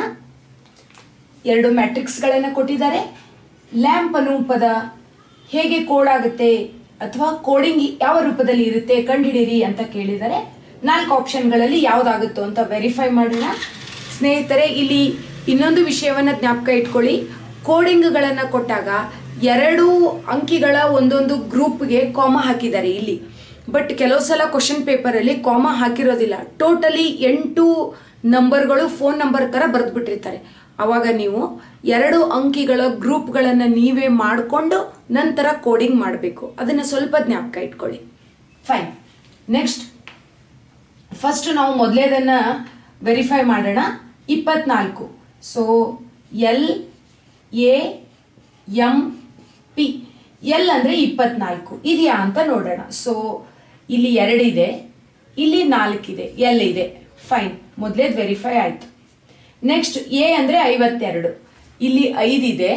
ಎರಡು ಮ್ಯಾಟ್ರಿಕ್ಸ್ಗಳನ್ನು ಕೊಟ್ಟಿದ್ದಾರೆ. ಲ್ಯಾಂಪ್ ಅನ್ನೋ ಪದ ಹೇಗೆ ಕೋಡ್ ಆಗುತ್ತೆ ಅಥವಾ ಕೋಡಿಂಗ್ ಯಾವ ರೂಪದಲ್ಲಿ ಇರುತ್ತೆ ಕಂಡುಹಿಡಿಯಿರಿ ಅಂತ ಕೇಳಿದರೆ ನಾಲ್ಕು ಆಪ್ಷನ್ಗಳಲ್ಲಿ ಯಾವುದಾಗುತ್ತೋ ಅಂತ ವೆರಿಫೈ ಮಾಡೋಣ. ಸ್ನೇಹಿತರೆ, ಇಲ್ಲಿ ಇನ್ನೊಂದು ವಿಷಯವನ್ನು ಜ್ಞಾಪಕ ಇಟ್ಕೊಳ್ಳಿ. ಕೋಡಿಂಗ್ಗಳನ್ನು ಕೊಟ್ಟಾಗ ಎರಡು ಅಂಕಿಗಳ ಒಂದೊಂದು ಗ್ರೂಪ್ಗೆ ಕಾಮ ಹಾಕಿದ್ದಾರೆ ಇಲ್ಲಿ. ಬಟ್ ಕೆಲವು ಸಲ ಕ್ವಶನ್ ಪೇಪರಲ್ಲಿ ಕಾಮ ಹಾಕಿರೋದಿಲ್ಲ. ಟೋಟಲಿ ಎಂಟು ನಂಬರ್ಗಳು ಫೋನ್ ನಂಬರ್ ಥರ ಬರೆದ್ಬಿಟ್ಟಿರ್ತಾರೆ. ಆವಾಗ ನೀವು ಎರಡು ಅಂಕಿಗಳ ಗ್ರೂಪ್ಗಳನ್ನು ನೀವೇ ಮಾಡಿಕೊಂಡು ನಂತರ ಕೋಡಿಂಗ್ ಮಾಡಬೇಕು. ಅದನ್ನು ಸ್ವಲ್ಪ ಜ್ಞಾಪಕ ಇಟ್ಕೊಳ್ಳಿ. ಫೈನ್. ನೆಕ್ಸ್ಟ್ ಫಸ್ಟ್ ನಾವು ಮೊದಲೇದನ್ನು ವೆರಿಫೈ ಮಾಡೋಣ. ಇಪ್ಪತ್ನಾಲ್ಕು. So L A M P. L ಅಂದರೆ ಇಪ್ಪತ್ನಾಲ್ಕು ಇದೆಯಾ ಅಂತ ನೋಡೋಣ. ಸೊ ಇಲ್ಲಿ ಎರಡಿದೆ, ಇಲ್ಲಿ ನಾಲ್ಕಿದೆ, ಎಲ್ ಇದೆ. ಫೈನ್, ಮೊದಲೇದು ವೆರಿಫೈ ಆಯಿತು. ನೆಕ್ಸ್ಟ್ ಎ ಅಂದರೆ ಐವತ್ತೆರಡು. ಇಲ್ಲಿ ಐದಿದೆ,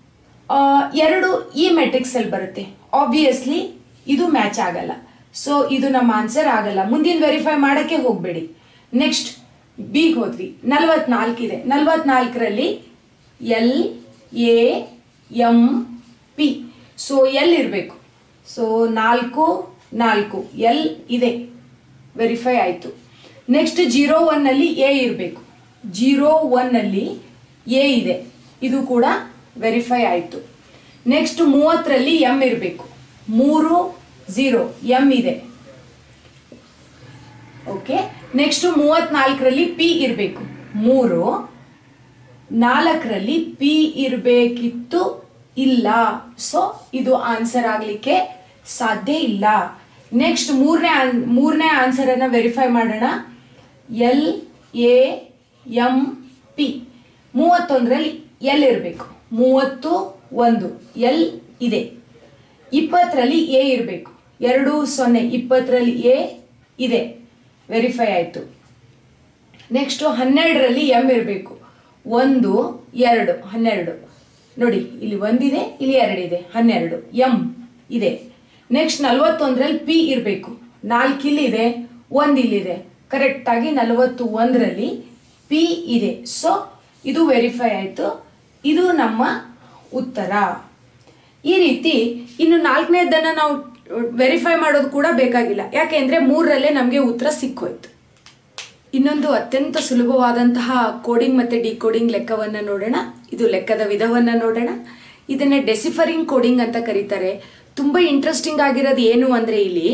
ಎರಡು ಈ ಮೆಟ್ರಿಕ್ಸಲ್ಲಿ ಬರುತ್ತೆ. ಆಬ್ವಿಯಸ್ಲಿ ಇದು ಮ್ಯಾಚ್ ಆಗಲ್ಲ. ಸೊ ಇದು ನಮ್ಮ ಆನ್ಸರ್ ಆಗಲ್ಲ. ಮುಂದಿನ ವೆರಿಫೈ ಮಾಡೋಕ್ಕೆ ಹೋಗಬೇಡಿ. ನೆಕ್ಸ್ಟ್ ಬಿಗೆ ಹೋದ್ವಿ. ನಲವತ್ನಾಲ್ಕಿದೆ. ನಲವತ್ನಾಲ್ಕರಲ್ಲಿ L A M P. So L ಇರಬೇಕು. ಸೊ ನಾಲ್ಕು ನಾಲ್ಕು ಎಲ್ ಇದೆ, ವೆರಿಫೈ ಆಯಿತು. ನೆಕ್ಸ್ಟ್ ಜೀರೋ ಒನ್ನಲ್ಲಿ ಎ ಇರಬೇಕು. ಜೀರೋ ಒನ್ನಲ್ಲಿ ಎ ಇದೆ, ಇದು ಕೂಡ ವೆರಿಫೈ ಆಯಿತು. ನೆಕ್ಸ್ಟ್ ಮೂವತ್ತರಲ್ಲಿ ಎಂ ಇರಬೇಕು. ಮೂರು ಝೀರೋ ಎಂ ಇದೆ. ಓಕೆ. ನೆಕ್ಸ್ಟ್ ಮೂವತ್ನಾಲ್ಕರಲ್ಲಿ ಪಿ ಇರಬೇಕು. ಮೂರು ನಾಲ್ಕರಲ್ಲಿ ಪಿ ಇರಬೇಕಿತ್ತು, ಇಲ್ಲ. ಸೊ ಇದು ಆನ್ಸರ್ ಆಗಲಿಕ್ಕೆ ಸಾಧ್ಯ ಇಲ್ಲ. ನೆಕ್ಸ್ಟ್ ಮೂರನೇ ಮೂರನೇ ಆನ್ಸರ್ ಅನ್ನ ವೆರಿಫೈ ಮಾಡೋಣ. L A M P. ಮೂವತ್ತೊಂದರಲ್ಲಿ ಎಲ್ ಇರಬೇಕು. ಮೂವತ್ತು ಒಂದು ಎಲ್ ಇದೆ. ಇಪ್ಪತ್ತರಲ್ಲಿ ಎ ಇರಬೇಕು. ಎರಡು ಸೊನ್ನೆ ಇಪ್ಪತ್ತರಲ್ಲಿ ಎ ಇದೆ, ವೆರಿಫೈ ಆಯಿತು. ನೆಕ್ಸ್ಟ್ ಹನ್ನೆರಡರಲ್ಲಿ ಎಂ ಇರಬೇಕು. ಒಂದು ಎರಡು ಹನ್ನೆರಡು. ನೋಡಿ, ಇಲ್ಲಿ ಒಂದಿದೆ, ಇಲ್ಲಿ ಎರಡಿದೆ, ಹನ್ನೆರಡು ಎಂ ಇದೆ. ನೆಕ್ಸ್ಟ್ ನಲವತ್ತೊಂದರಲ್ಲಿ ಪಿ ಇರಬೇಕು. ನಾಲ್ಕು ಇಲ್ಲಿದೆ, ಒಂದು ಇಲ್ಲಿದೆ. ಕರೆಕ್ಟಾಗಿ ನಲವತ್ತು ಒಂದರಲ್ಲಿ ಪಿ ಇದೆ. ಸೊ ಇದು ವೆರಿಫೈ ಆಯಿತು. ಇದು ನಮ್ಮ ಉತ್ತರ. ಈ ರೀತಿ ಇನ್ನು ನಾಲ್ಕನೇದನ್ನು ನಾವು ವೆರಿಫೈ ಮಾಡೋದು ಕೂಡ ಬೇಕಾಗಿಲ್ಲ. ಯಾಕೆಂದರೆ ಮೂರರಲ್ಲೇ ನಮಗೆ ಉತ್ತರ ಸಿಕ್ಕೋಯ್ತು. ಇನ್ನೊಂದು ಅತ್ಯಂತ ಸುಲಭವಾದಂತಹ ಕೋಡಿಂಗ್ ಮತ್ತು ಡಿಕೋಡಿಂಗ್ ಲೆಕ್ಕವನ್ನು ನೋಡೋಣ. ಇದು ಲೆಕ್ಕದ ವಿಧವನ್ನು ನೋಡೋಣ. ಇದನ್ನೇ ಡೆಸಿಫರಿಂಗ್ ಕೋಡಿಂಗ್ ಅಂತ ಕರೀತಾರೆ. ತುಂಬ ಇಂಟ್ರೆಸ್ಟಿಂಗ್ ಆಗಿರೋದು ಏನು ಅಂದರೆ ಇಲ್ಲಿ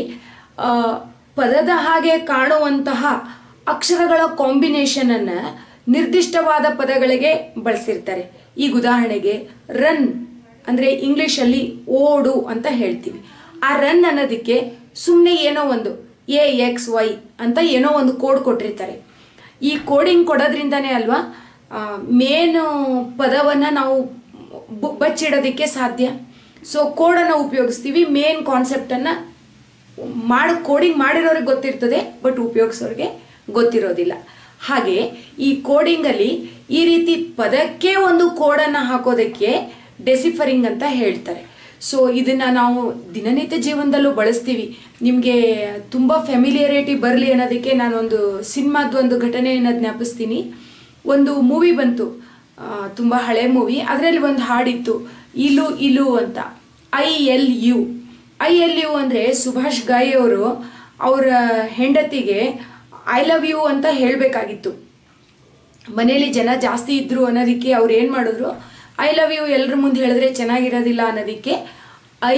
ಪದದ ಹಾಗೆ ಕಾಣುವಂತಹ ಅಕ್ಷರಗಳ ಕಾಂಬಿನೇಷನನ್ನು ನಿರ್ದಿಷ್ಟವಾದ ಪದಗಳಿಗೆ ಬಳಸಿರ್ತಾರೆ. ಈಗ ಉದಾಹರಣೆಗೆ ರನ್ ಅಂದರೆ ಇಂಗ್ಲೀಷಲ್ಲಿ ಓಡು ಅಂತ ಹೇಳ್ತೀವಿ. ಆ ರನ್ ಅನ್ನೋದಕ್ಕೆ ಸುಮ್ಮನೆ ಏನೋ ಒಂದು ಎ ಎಕ್ಸ್ ವೈ ಅಂತ ಏನೋ ಒಂದು ಕೋಡ್ ಕೊಟ್ಟಿರ್ತಾರೆ. ಈ ಕೋಡಿಂಗ್ ಕೊಡೋದ್ರಿಂದನೇ ಅಲ್ವಾ ಮೇನು ಪದವನ್ನು ನಾವು ಬಚ್ಚಿಡೋದಕ್ಕೆ ಸಾಧ್ಯ. ಸೊ ಕೋಡನ್ನು ಉಪಯೋಗಿಸ್ತೀವಿ. ಮೇನ್ ಕಾನ್ಸೆಪ್ಟನ್ನು ಮಾಡಿ ಕೋಡಿಂಗ್ ಮಾಡಿರೋರಿಗೆ ಗೊತ್ತಿರ್ತದೆ, ಬಟ್ ಉಪಯೋಗಿಸೋರಿಗೆ ಗೊತ್ತಿರೋದಿಲ್ಲ. ಹಾಗೆ ಈ ಕೋಡಿಂಗಲ್ಲಿ ಈ ರೀತಿ ಪದಕ್ಕೆ ಒಂದು ಕೋಡನ್ನು ಹಾಕೋದಕ್ಕೆ ಡೆಸಿಫರಿಂಗ್ ಅಂತ ಹೇಳ್ತಾರೆ. ಸೊ ಇದನ್ನು ನಾವು ದಿನನಿತ್ಯ ಜೀವನದಲ್ಲೂ ಬಳಸ್ತೀವಿ. ನಿಮಗೆ ತುಂಬ ಫೆಮಿಲಿಯರಿಟಿ ಬರಲಿ ಅನ್ನೋದಕ್ಕೆ ನಾನೊಂದು ಸಿನಿಮಾದ ಒಂದು ಘಟನೆಯನ್ನು ಜ್ಞಾಪಿಸ್ತೀನಿ. ಒಂದು ಮೂವಿ ಬಂತು, ತುಂಬ ಹಳೆ ಮೂವಿ. ಅದರಲ್ಲಿ ಒಂದು ಹಾಡಿತ್ತು, ಇಲು ಇಲು ಅಂತ. I L U I L U ಅಂದರೆ ಸುಭಾಷ್ ಗಾಯಿ ಅವರು ಅವರ ಹೆಂಡತಿಗೆ ಐ ಲವ್ ಯು ಅಂತ ಹೇಳಬೇಕಾಗಿತ್ತು. ಮನೇಲಿ ಜನ ಜಾಸ್ತಿ ಇದ್ರು ಅನ್ನೋದಕ್ಕೆ ಅವ್ರು ಏನು ಮಾಡಿದ್ರು, ಐ ಲವ್ ಯು ಎಲ್ಲರ ಮುಂದೆ ಹೇಳಿದ್ರೆ ಚೆನ್ನಾಗಿರೋದಿಲ್ಲ ಅನ್ನೋದಕ್ಕೆ ಐ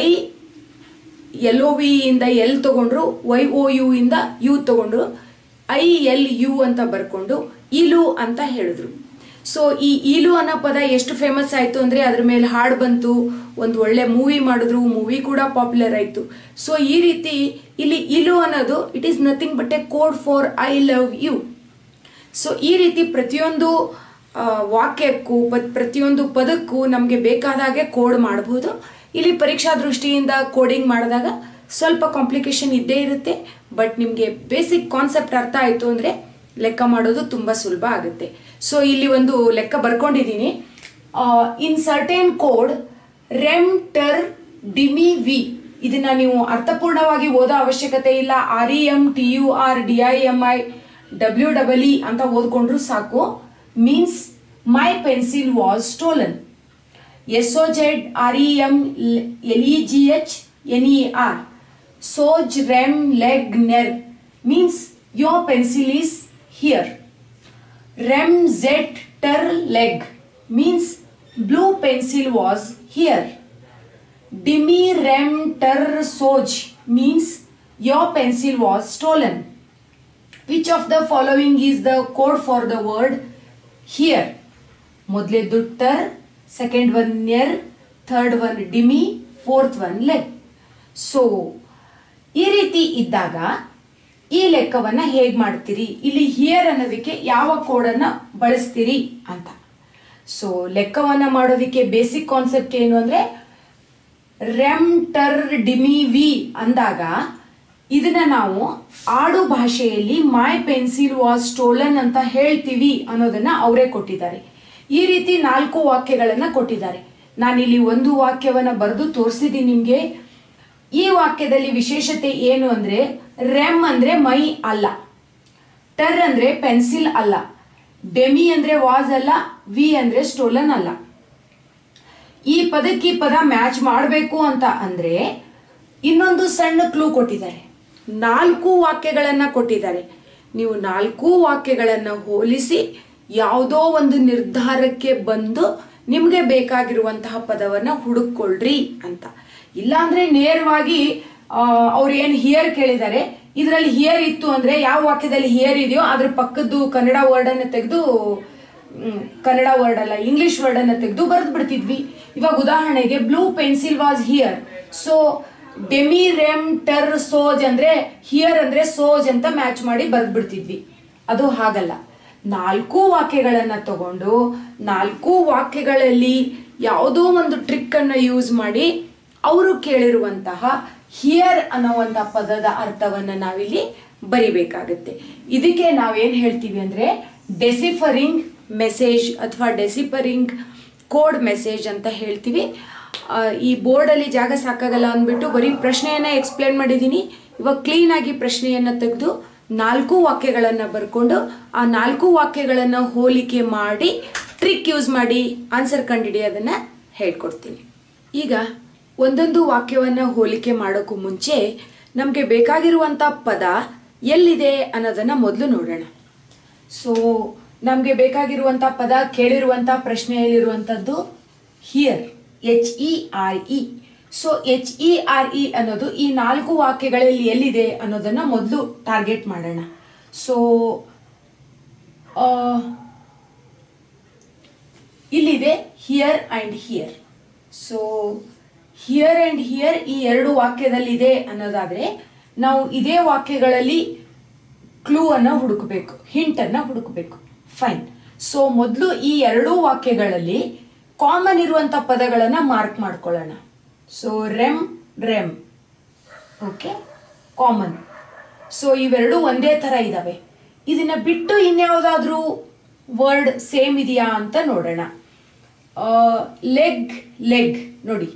ಎಲ್ ಒ ವಿ ಇಂದ ಎಲ್ ತಗೊಂಡ್ರು, ವೈ ಒ ಯು ಇಂದ ಯು ತಗೊಂಡ್ರು, ಐ ಎಲ್ ಯು ಅಂತ ಬರ್ಕೊಂಡು ಇಲು ಅಂತ ಹೇಳಿದ್ರು. ಸೊ ಈ ಇಲು ಅನ್ನೋ ಪದ ಎಷ್ಟು ಫೇಮಸ್ ಆಯಿತು ಅಂದರೆ ಅದ್ರ ಮೇಲೆ ಹಾಡು ಬಂತು, ಒಂದು ಒಳ್ಳೆ ಮೂವಿ ಮಾಡಿದ್ರು, ಮೂವಿ ಕೂಡ ಪಾಪ್ಯುಲರ್ ಆಯಿತು. ಸೊ ಈ ರೀತಿ ಇಲ್ಲಿ ಇಲು ಅನ್ನೋದು it is nothing but a code for I love you. So ಈ ರೀತಿ ಪ್ರತಿಯೊಂದು ವಾಕ್ಯಕ್ಕೂ ಪ್ರತಿಯೊಂದು ಪದಕ್ಕೂ ನಮಗೆ ಬೇಕಾದಾಗೆ ಕೋಡ್ ಮಾಡಬಹುದು. ಇಲ್ಲಿ ಪರೀಕ್ಷಾ ದೃಷ್ಟಿಯಿಂದ ಕೋಡಿಂಗ್ ಮಾಡಿದಾಗ ಸ್ವಲ್ಪ ಕಾಂಪ್ಲಿಕೇಶನ್ ಇದ್ದೇ ಇರುತ್ತೆ. ಬಟ್ ನಿಮಗೆ ಬೇಸಿಕ್ ಕಾನ್ಸೆಪ್ಟ್ ಅರ್ಥ ಆಯಿತು ಅಂದರೆ ಲೆಕ್ಕ ಮಾಡೋದು ತುಂಬ ಸುಲಭ ಆಗುತ್ತೆ. ಸೊ ಇಲ್ಲಿ ಒಂದು ಲೆಕ್ಕ ಬರ್ಕೊಂಡಿದ್ದೀನಿ. In certain code rem ter demi we, ಇದನ್ನ ನೀವು ಅರ್ಥಪೂರ್ಣವಾಗಿ ಓದೋ ಅವಶ್ಯಕತೆ ಇಲ್ಲ. R E M T U R D I M I W double E ಅಂತ ಓದ್ಕೊಂಡ್ರು ಸಾಕು. Means my pencil was stolen. S O Z R E M L E G H N E R. Soz rem leg ner means your pencil is here. Rem zet ter leg means blue pencil was here. Dimi rem ter soj means your pencil was stolen. Which of the following is the code for the word here? Modledu ter, second one near, third one dimi, fourth one leg. So ಈ ರೀತಿ ಇದ್ದಾಗ ಈ ಲೆಕ್ಕವನ್ನ ಹೇಗೆ ಮಾಡ್ತೀರಿ, ಇಲ್ಲಿ here ಅನ್ನೋದಕ್ಕೆ ಯಾವ ಕೋಡನ್ನ ಬಳಸ್ತೀರಿ ಅಂತ. ಸೊ ಲೆಕ್ಕವನ್ನ ಮಾಡೋದಕ್ಕೆ ಬೇಸಿಕ್ ಕಾನ್ಸೆಪ್ಟ್ ಏನು ಅಂದ್ರೆ ರೆಮ್ ಟರ್ ಡಿಮಿ ವಿ ಅಂದಾಗ ಇದನ್ನ ನಾವು ಆಡು ಭಾಷೆಯಲ್ಲಿ ಮೈ ಪೆನ್ಸಿಲ್ ವಾಸ್ ಸ್ಟೋಲನ್ ಅಂತ ಹೇಳ್ತೀವಿ ಅನ್ನೋದನ್ನ ಅವರೇ ಕೊಟ್ಟಿದ್ದಾರೆ. ಈ ರೀತಿ ನಾಲ್ಕು ವಾಕ್ಯಗಳನ್ನ ಕೊಟ್ಟಿದ್ದಾರೆ. ನಾನಿಲ್ಲಿ ಒಂದು ವಾಕ್ಯವನ್ನ ಬರೆದು ತೋರಿಸಿದ್ದೀನಿ ನಿಮ್ಗೆ. ಈ ವಾಕ್ಯದಲ್ಲಿ ವಿಶೇಷತೆ ಏನು ಅಂದ್ರೆ ರೆಮ್ ಅಂದ್ರೆ ಮೈ ಅಲ್ಲ, ಟರ್ ಅಂದ್ರೆ ಪೆನ್ಸಿಲ್ ಅಲ್ಲ, ಡೆಮಿ ಅಂದ್ರೆ ವಾಸ್ ಅಲ್ಲ, ವಿ ಅಂದ್ರೆ ಸ್ಟೋಲನ್ ಅಲ್ಲ. ಈ ಪದಕ್ಕೆ ಪದ ಮ್ಯಾಚ್ ಮಾಡಬೇಕು ಅಂತ ಅಂದ್ರೆ ಇನ್ನೊಂದು ಸಣ್ಣ ಕ್ಲೂ ಕೊಟ್ಟಿದ್ದಾರೆ. ನಾಲ್ಕು ವಾಕ್ಯಗಳನ್ನ ಕೊಟ್ಟಿದ್ದಾರೆ. ನೀವು ನಾಲ್ಕು ವಾಕ್ಯಗಳನ್ನ ಹೋಲಿಸಿ ಯಾವುದೋ ಒಂದು ನಿರ್ಧಾರಕ್ಕೆ ಬಂದು ನಿಮ್ಗೆ ಬೇಕಾಗಿರುವಂತಹ ಪದವನ್ನ ಹುಡುಕೊಳ್ಳ್ರಿ ಅಂತ. ಇಲ್ಲಾಂದ್ರೆ ನೇರವಾಗಿ ಅವ್ರು ಏನ್ ಹಿಯರ್ ಕೇಳಿದ್ದಾರೆ, ಇದರಲ್ಲಿ ಹಿಯರ್ ಇತ್ತು ಅಂದ್ರೆ ಯಾವ ವಾಕ್ಯದಲ್ಲಿ ಹಿಯರ್ ಇದೆಯೋ ಅದ್ರ ಪಕ್ಕದ್ದು ಕನ್ನಡ ವರ್ಡ್ ಅನ್ನ ತೆಗೆದು, ಕನ್ನಡ ವರ್ಡ್ ಅಲ್ಲ ಇಂಗ್ಲಿಷ್ ವರ್ಡ್ ಅನ್ನ ತೆಗೆದು ಬರೆದು ಬಿಡ್ತಿದ್ವಿ. ಇವಾಗ ಉದಾಹರಣೆಗೆ blue pencil was here, so demi rem ter soz ಅಂದ್ರೆ ಹಿಯರ್ ಅಂದ್ರೆ ಸೋಜ್ ಅಂತ ಮ್ಯಾಚ್ ಮಾಡಿ ಬರೆದು ಬಿಡ್ತಿದ್ವಿ. ಅದು ಹಾಗಲ್ಲ. ನಾಲ್ಕು ವಾಕ್ಯಗಳನ್ನ ತಗೊಂಡು ನಾಲ್ಕು ವಾಕ್ಯಗಳಲ್ಲಿ ಯಾವುದೋ ಒಂದು ಟ್ರಿಕ್ ಅನ್ನ ಯೂಸ್ ಮಾಡಿ ಅವರು ಕೇಳಿರುವಂತಹ ಹಿಯರ್ ಅನ್ನುವಂಥ ಪದದ ಅರ್ಥವನ್ನ ನಾವಿಲ್ಲಿ ಬರಿಬೇಕಾಗುತ್ತೆ. ಇದಕ್ಕೆ ನಾವೇನ್ ಹೇಳ್ತೀವಿ ಅಂದ್ರೆ ಡೆಸಿಫರಿಂಗ್ ಮೆಸೇಜ್ ಅಥವಾ ಡೆಸಿಫರಿಂಗ್ ಕೋಡ್ ಮೆಸೇಜ್ ಅಂತ ಹೇಳ್ತೀವಿ. ಈ ಬೋರ್ಡಲ್ಲಿ ಜಾಗ ಸಾಕಾಗಲ್ಲ ಅಂದ್ಬಿಟ್ಟು ಬರೀ ಪ್ರಶ್ನೆಯನ್ನ ಎಕ್ಸ್ಪ್ಲೇನ್ ಮಾಡಿದ್ದೀನಿ. ಇವಾಗ ಕ್ಲೀನ್ ಆಗಿ ಪ್ರಶ್ನೆಯನ್ನ ತೆಗೆದು ನಾಲ್ಕು ವಾಕ್ಯಗಳನ್ನ ಬರ್ಕೊಂಡು ಆ ನಾಲ್ಕು ವಾಕ್ಯಗಳನ್ನ ಹೋಲಿಕೆ ಮಾಡಿ ಟ್ರಿಕ್ ಯೂಸ್ ಮಾಡಿ ಆನ್ಸರ್ ಕಂಡುಹಿಡಿಯೋದನ್ನ ಹೇಳ್ಕೊಡ್ತೀನಿ. ಈಗ ಒಂದೊಂದು ವಾಕ್ಯವನ್ನ ಹೋಲಿಕೆ ಮಾಡೋಕ್ಕೂ ಮುಂಚೆ ನಮಗೆ ಬೇಕಾಗಿರುವಂತ ಪದ ಎಲ್ಲಿದೆ ಅನ್ನೋದನ್ನ ಮೊದಲು ನೋಡೋಣ. ಸೊ ನಮಗೆ ಬೇಕಾಗಿರುವಂತ ಪದ ಕೇಳಿರುವಂತ ಪ್ರಶ್ನೆಯಲ್ಲಿರುವಂತದ್ದು here, H E R E. So H E R E ಅನ್ನೋದು ಈ ನಾಲ್ಕು ವಾಕ್ಯಗಳಲ್ಲಿ ಎಲ್ಲಿದೆ ಅನ್ನೋದನ್ನ ಮೊದಲು ಟಾರ್ಗೆಟ್ ಮಾಡೋಣ. ಸೊ ಇಲ್ಲಿದೆ here and here. So here and here ಈ ಎರಡು ವಾಕ್ಯದಲ್ಲಿದೆ ಅನ್ನೋದಾದ್ರೆ ನಾವು ಇದೇ ವಾಕ್ಯಗಳಲ್ಲಿ ಕ್ಲೂ ಅನ್ನ ಹುಡುಕಬೇಕು, ಹಿಂಟ್ ಅನ್ನ ಹುಡುಕಬೇಕು. ಫೈನ್. ಸೊ ಮೊದಲು ಈ ಎರಡೂ ವಾಕ್ಯಗಳಲ್ಲಿ ಕಾಮನ್ ಇರುವಂತ ಪದಗಳನ್ನ ಮಾರ್ಕ್ ಮಾಡ್ಕೊಳ್ಳೋಣ. So rem rem okay common. So ಇವೆರಡು ಒಂದೇ ತರ ಇದಾವೆ. ಇದನ್ನ ಬಿಟ್ಟು ಇನ್ಯಾವುದಾದ್ರೂ ವರ್ಡ್ ಸೇಮ್ ಇದೆಯಾ ಅಂತ ನೋಡೋಣ. ಲೆಗ್ ಲೆಗ್ ನೋಡಿ,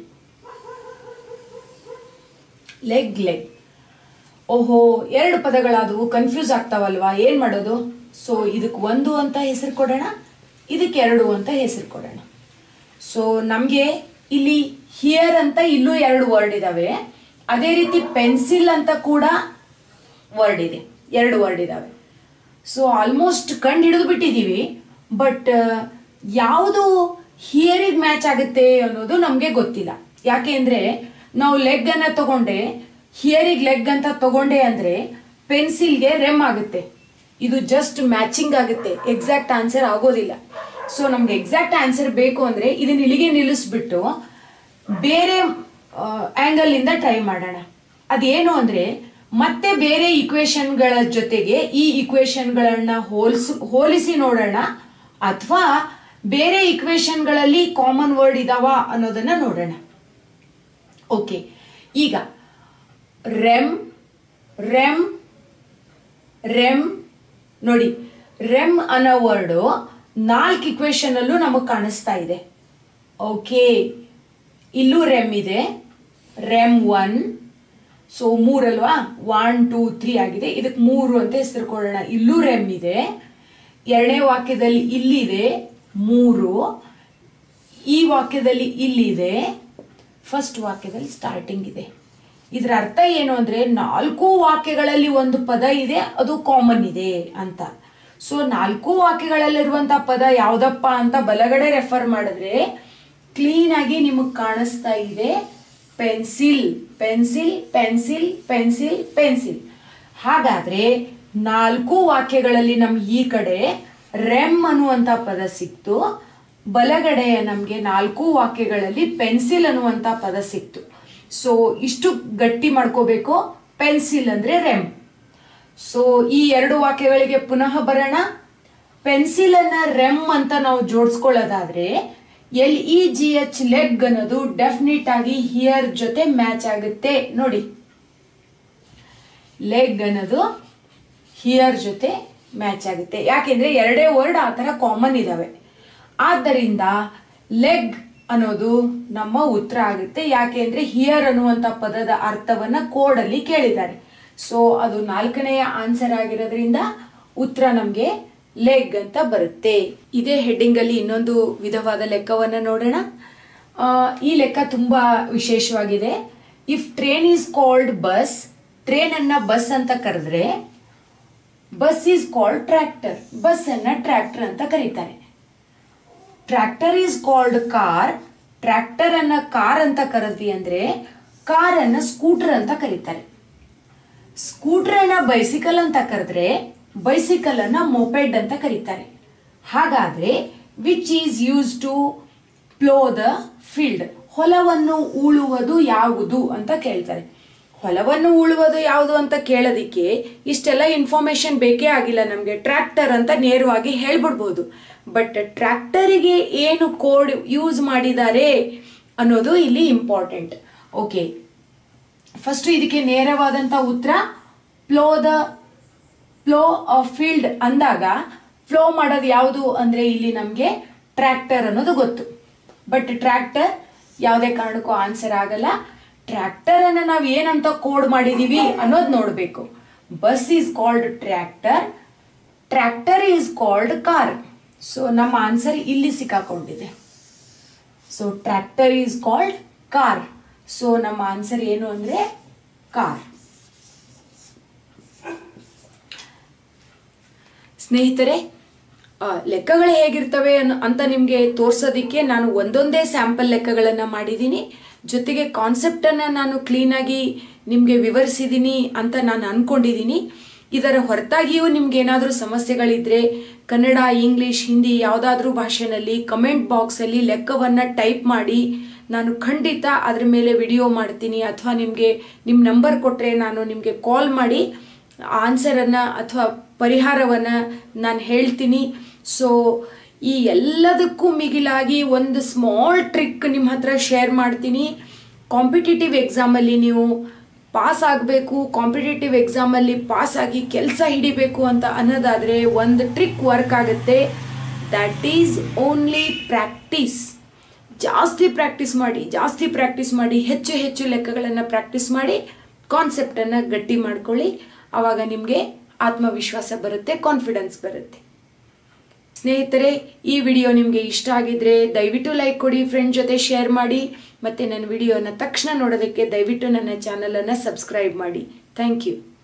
ಲೆಗ್ ಲೆಗ್ ಓಹೋ ಎರಡು ಪದಗಳಾದವು, ಕನ್ಫ್ಯೂಸ್ ಆಗ್ತಾವಲ್ವಾ, ಏನ್ ಮಾಡೋದು? ಸೊ ಇದಕ್ಕೆ ಒಂದು ಅಂತ ಹೆಸರು ಕೊಡೋಣ, ಇದಕ್ಕೆ ಎರಡು ಅಂತ ಹೆಸರು ಕೊಡೋಣ. ಸೊ ನಮ್ಗೆ ಇಲ್ಲಿ ಹಿಯರ್ ಅಂತ ಇಲ್ಲೂ ಎರಡು ವರ್ಡ್ ಇದಾವೆ, ಅದೇ ರೀತಿ ಪೆನ್ಸಿಲ್ ಅಂತ ಕೂಡ ವರ್ಡ್ ಇದೆ, ಎರಡು ವರ್ಡ್ ಇದಾವೆ. ಸೊ ಆಲ್ಮೋಸ್ಟ್ ಕಂಡು ಹಿಡಿದು ಬಿಟ್ಟಿದೀವಿ. ಬಟ್ ಯಾವುದು ಹಿಯರಿಗೆ ಮ್ಯಾಚ್ ಆಗುತ್ತೆ ಅನ್ನೋದು ನಮ್ಗೆ ಗೊತ್ತಿಲ್ಲ. ಯಾಕೆ ಅಂದ್ರೆ ನಾವು ಲೆಗ್ ಅನ್ನ ತಗೊಂಡೆ, ಹಿಯರಿಗೆ ಲೆಗ್ ಅಂತ ತಗೊಂಡೆ ಅಂದ್ರೆ ಪೆನ್ಸಿಲ್ಗೆ ರೆಮ್ ಆಗುತ್ತೆ. ಇದು ಜಸ್ಟ್ ಮ್ಯಾಚಿಂಗ್ ಆಗುತ್ತೆ, ಎಕ್ಸಾಕ್ಟ್ ಆನ್ಸರ್ ಆಗೋದಿಲ್ಲ. ಸೊ ನಮ್ಗೆ ಎಕ್ಸಾಕ್ಟ್ ಆನ್ಸರ್ ಬೇಕು ಅಂದ್ರೆ ಇದನ್ನ ಇಲ್ಲಿಗೆ ನಿಲ್ಲಿಸ್ಬಿಟ್ಟು ಬೇರೆ ಆಂಗಲ್ ಇಂದ ಟ್ರೈ ಮಾಡೋಣ. ಅದೇನು ಅಂದ್ರೆ ಮತ್ತೆ ಬೇರೆ ಇಕ್ವೇಶನ್ಗಳ ಜೊತೆಗೆ ಈ ಇಕ್ವೇಶನ್ಗಳನ್ನ ಹೋಲಿಸಿ ಹೋಲಿಸಿ ನೋಡೋಣ ಅಥವಾ ಬೇರೆ ಇಕ್ವೇಶನ್ಗಳಲ್ಲಿ ಕಾಮನ್ ವರ್ಡ್ ಇದಾವ ಅನ್ನೋದನ್ನ ನೋಡೋಣ. ಓಕೆ, ಈಗ ರೆಮ್ ರೆಮ್ ರೆಮ್ ನೋಡಿ, ರೆಮ್ ಅನ್ನೋ ವರ್ಡು ನಾಲ್ಕು ಇಕ್ವೇಶನ್ ಅಲ್ಲೂ ನಮಗೆ ಕಾಣಿಸ್ತಾ ಇದೆ. ಓಕೆ, ಇಲ್ಲೂ ರೆಮ್ ಇದೆ, ರೆಮ್ ಒನ್, ಸೊ ಮೂರಲ್ವಾ, ಒನ್ ಟೂ ತ್ರೀ ಆಗಿದೆ, ಇದಕ್ಕೆ ಮೂರು ಅಂತ ಹೆಸರು ಕೊಡೋಣ. ಇಲ್ಲೂ ರೆಮ್ ಇದೆ, ಎರಡನೇ ವಾಕ್ಯದಲ್ಲಿ ಇಲ್ಲಿದೆ ಮೂರು, ಈ ವಾಕ್ಯದಲ್ಲಿ ಇಲ್ಲಿದೆ, ಫಸ್ಟ್ ವಾಕ್ಯದಲ್ಲಿ ಸ್ಟಾರ್ಟಿಂಗ್ ಇದೆ. ಇದರ ಅರ್ಥ ಏನು ಅಂದ್ರೆ ನಾಲ್ಕು ವಾಕ್ಯಗಳಲ್ಲಿ ಒಂದು ಪದ ಇದೆ, ಅದು ಕಾಮನ್ ಇದೆ ಅಂತ. ಸೊ ನಾಲ್ಕು ವಾಕ್ಯಗಳಲ್ಲಿರುವಂತಹ ಪದ ಯಾವ್ದಪ್ಪ ಅಂತ ಬಲಗಡೆ ರೆಫರ್ ಮಾಡಿದ್ರೆ ಕ್ಲೀನ್ ಆಗಿ ನಿಮಗೆ ಕಾಣಿಸ್ತಾ ಇದೆ, pencil pencil pencil pencil pencil. ಹಾಗಾದ್ರೆ ನಾಲ್ಕು ವಾಕ್ಯಗಳಲ್ಲಿ ನಮ್ಗೆ ಈ ಕಡೆ ರೆಮ್ ಅನ್ನುವಂತ ಪದ ಸಿಕ್ತು, ಬಲಗಡೆ ನಮ್ಗೆ ನಾಲ್ಕು ವಾಕ್ಯಗಳಲ್ಲಿ ಪೆನ್ಸಿಲ್ ಅನ್ನುವಂತ ಪದ ಸಿಕ್ತು. ಸೊ ಇಷ್ಟು ಗಟ್ಟಿ ಮಾಡ್ಕೋಬೇಕು, ಪೆನ್ಸಿಲ್ ಅಂದ್ರೆ ರೆಮ್. ಸೊ ಈ ಎರಡು ವಾಕ್ಯಗಳಿಗೆ ಪುನಃ ಬರೋಣ. ಪೆನ್ಸಿಲ್ ಅನ್ನ ರೆಮ್ ಅಂತ ನಾವು ಜೋಡಿಸ್ಕೊಳ್ಳೋದಾದ್ರೆ L E G H leg ಅನ್ನೋದು ಡೆಫಿನೆಟ್ ಆಗಿ ಹಿಯರ್ ಜೊತೆ ಮ್ಯಾಚ್ ಆಗುತ್ತೆ. ನೋಡಿ, ಲೆಗ್ ಅನ್ನೋದು ಹಿಯರ್ ಜೊತೆ ಮ್ಯಾಚ್ ಆಗುತ್ತೆ, ಯಾಕೆಂದ್ರೆ ಎರಡೇ ವರ್ಡ್ ಆ ತರ ಕಾಮನ್ ಇದಾವೆ. ಆದ್ದರಿಂದ ಲೆಗ್ ಅನ್ನೋದು ನಮ್ಮ ಉತ್ತರ ಆಗುತ್ತೆ, ಯಾಕೆಂದ್ರೆ ಹಿಯರ್ ಅನ್ನುವಂತ ಪದದ ಅರ್ಥವನ್ನ ಕೋಡಲ್ಲಿ ಕೇಳಿದ್ದಾರೆ. ಸೊ ಅದು ನಾಲ್ಕನೆಯ ಆನ್ಸರ್ ಆಗಿರೋದ್ರಿಂದ ಉತ್ತರ ನಮ್ಗೆ ಲೆಗ್ ಅಂತ ಬರುತ್ತೆ. ಇದೇ ಹೆಡ್ಡಿಂಗ್ ಅಲ್ಲಿ ಇನ್ನೊಂದು ವಿಧವಾದ ಲೆಕ್ಕವನ್ನ ನೋಡೋಣ. ಈ ಲೆಕ್ಕ ತುಂಬಾ ವಿಶೇಷವಾಗಿದೆ. If train is called bus, train ಅನ್ನ ಬಸ್ ಅಂತ ಕರೆದ್ರೆ bus is called tractor, bus ಅನ್ನ ಟ್ರ್ಯಾಕ್ಟರ್ ಅಂತ ಕರೀತಾರೆ. Tractor is called car, tractor ಅನ್ನ ಕಾರ್ ಅಂತ ಕರೆದ್ವಿ ಅಂದ್ರೆ ಕಾರ್ ಅನ್ನ ಸ್ಕೂಟರ್ ಅಂತ ಕರೀತಾರೆ. ಸ್ಕೂಟರ್ ಅನ್ನ ಬೈಸಿಕಲ್ ಅಂತ ಕರೆದ್ರೆ ಬೈಸಿಕಲ್ ಅನ್ನ ಮೊಪೆಡ್ ಅಂತ ಕರೀತಾರೆ. ಹಾಗಾದ್ರೆ which is use to plough the field, ಹೊಲವನ್ನು ಉಳುವುದು ಯಾವುದು ಅಂತ ಕೇಳ್ತಾರೆ. ಹೊಲವನ್ನು ಉಳುವುದು ಯಾವುದು ಅಂತ ಕೇಳೋದಿಕ್ಕೆ ಇಷ್ಟೆಲ್ಲ ಇನ್ಫಾರ್ಮೇಶನ್ ಬೇಕೇ ಆಗಿಲ್ಲ ನಮ್ಗೆ, ಟ್ರ್ಯಾಕ್ಟರ್ ಅಂತ ನೇರವಾಗಿ ಹೇಳ್ಬಿಡ್ಬೋದು. ಬಟ್ ಟ್ರ್ಯಾಕ್ಟರಿಗೆ ಏನು ಕೋಡ್ ಯೂಸ್ ಮಾಡಿದ್ದಾರೆ ಅನ್ನೋದು ಇಲ್ಲಿ ಇಂಪಾರ್ಟೆಂಟ್. ಓಕೆ, ಫಸ್ಟ್ ಇದಕ್ಕೆ ನೇರವಾದಂತ ಉತ್ತರ plough the flow of field ಅಂದಾಗ ಫ್ಲೋ ಮಾಡೋದು ಯಾವುದು ಅಂದ್ರೆ ಇಲ್ಲಿ ನಮ್ಗೆ ಟ್ರ್ಯಾಕ್ಟರ್ ಅನ್ನೋದು ಗೊತ್ತು. ಬಟ್ ಟ್ರ್ಯಾಕ್ಟರ್ ಯಾವುದೇ ಕಾರಣಕ್ಕೂ ಆನ್ಸರ್ ಆಗಲ್ಲ. ಟ್ರ್ಯಾಕ್ಟರ್ ಅನ್ನ ನಾವ್ ಏನಂತ ಕೋಡ್ ಮಾಡಿದೀವಿ ಅನ್ನೋದು ನೋಡ್ಬೇಕು. Bus is called tractor, tractor is called car. So ನಮ್ಮ ಆನ್ಸರ್ ಇಲ್ಲಿ ಸಿಕ್ಕಾಕೊಂಡಿದೆ. So tractor is called car. So ನಮ್ಮ ಆನ್ಸರ್ ಏನು ಅಂದ್ರೆ ಕಾರ್. ಸ್ನೇಹಿತರೆ, ಲೆಕ್ಕಗಳು ಹೇಗಿರ್ತವೆ ಅಂತ ನಿಮ್ಗೆ ತೋರ್ಸೋದಿಕ್ಕೆ ನಾನು ಒಂದೊಂದೇ ಸ್ಯಾಂಪಲ್ ಲೆಕ್ಕಗಳನ್ನ ಮಾಡಿದ್ದೀನಿ. ಜೊತೆಗೆ ಕಾನ್ಸೆಪ್ಟ್ ಅನ್ನ ನಾನು ಕ್ಲೀನ್ ಆಗಿ ನಿಮ್ಗೆ ವಿವರಿಸಿದ್ದೀನಿ ಅಂತ ನಾನು ಅನ್ಕೊಂಡಿದ್ದೀನಿ. ಇದರ ಹೊರತಾಗಿಯೂ ನಿಮ್ಗೆ ಏನಾದರೂ ಸಮಸ್ಯೆಗಳಿದ್ರೆ ಕನ್ನಡ, ಇಂಗ್ಲಿಷ್, ಹಿಂದಿ ಯಾವುದಾದ್ರೂ ಭಾಷೆನಲ್ಲಿ ಕಮೆಂಟ್ ಬಾಕ್ಸ್ ಅಲ್ಲಿ ಲೆಕ್ಕವನ್ನ ಟೈಪ್ ಮಾಡಿ, ನಾನು ಖಂಡಿತ ಅದ್ರ ಮೇಲೆ ವಿಡಿಯೋ ಮಾಡ್ತೀನಿ. ಅಥವಾ ನಿಮ್ಗೆ ನಿಮ್ ನಂಬರ್ ಕೊಟ್ರೆ ನಾನು ನಿಮ್ಗೆ ಕಾಲ್ ಮಾಡಿ ಆನ್ಸರ್ ಅನ್ನ ಅಥವಾ ಪರಿಹಾರವನ್ನ ನಾನು ಹೇಳ್ತೀನಿ. ಸೊ ಈ ಎಲ್ಲದಕ್ಕೂ ಮಿಗಿಲಾಗಿ ಒಂದು ಸ್ಮಾಲ್ ಟ್ರಿಕ್ ನಿಮ್ಮ ಹತ್ರ ಶೇರ್ ಮಾಡ್ತೀನಿ. ಕಾಂಪಿಟೇಟಿವ್ ಎಕ್ಸಾಮಲ್ಲಿ ನೀವು ಪಾಸ್ ಆಗಬೇಕು, ಕಾಂಪಿಟೇಟಿವ್ ಎಕ್ಸಾಮಲ್ಲಿ ಪಾಸ್ ಆಗಿ ಕೆಲಸ ಹಿಡಿಬೇಕು ಅಂತ ಅನ್ನೋದಾದರೆ ಒಂದು ಟ್ರಿಕ್ ವರ್ಕ್ ಆಗುತ್ತೆ. That is only practice. ಜಾಸ್ತಿ ಪ್ರಾಕ್ಟೀಸ್ ಮಾಡಿ ಜಾಸ್ತಿ ಪ್ರಾಕ್ಟೀಸ್ ಮಾಡಿ ಹೆಚ್ಚು ಹೆಚ್ಚು ಲೆಕ್ಕಗಳನ್ನು ಪ್ರಾಕ್ಟೀಸ್ ಮಾಡಿ ಕಾನ್ಸೆಪ್ಟನ್ನು ಗಟ್ಟಿ ಮಾಡ್ಕೊಳ್ಳಿ. ಆವಾಗ ನಿಮಗೆ ಆತ್ಮವಿಶ್ವಾಸ ಬರುತ್ತೆ, ಕಾನ್ಫಿಡೆನ್ಸ್ ಬರುತ್ತೆ. ಸ್ನೇಹಿತರೆ, ಈ ವಿಡಿಯೋ ನಿಮಗೆ ಇಷ್ಟ ಆಗಿದ್ರೆ ದಯವಿಟ್ಟು ಲೈಕ್ ಕೊಡಿ, ಫ್ರೆಂಡ್ ಜೊತೆ ಶೇರ್ ಮಾಡಿ, ಮತ್ತೆ ನನ್ನ ವಿಡಿಯೋನ ತಕ್ಷಣ ನೋಡೋದಕ್ಕೆ ದಯವಿಟ್ಟು ನನ್ನ ಚಾನಲನ್ನು ಸಬ್ಸ್ಕ್ರೈಬ್ ಮಾಡಿ. Thank you.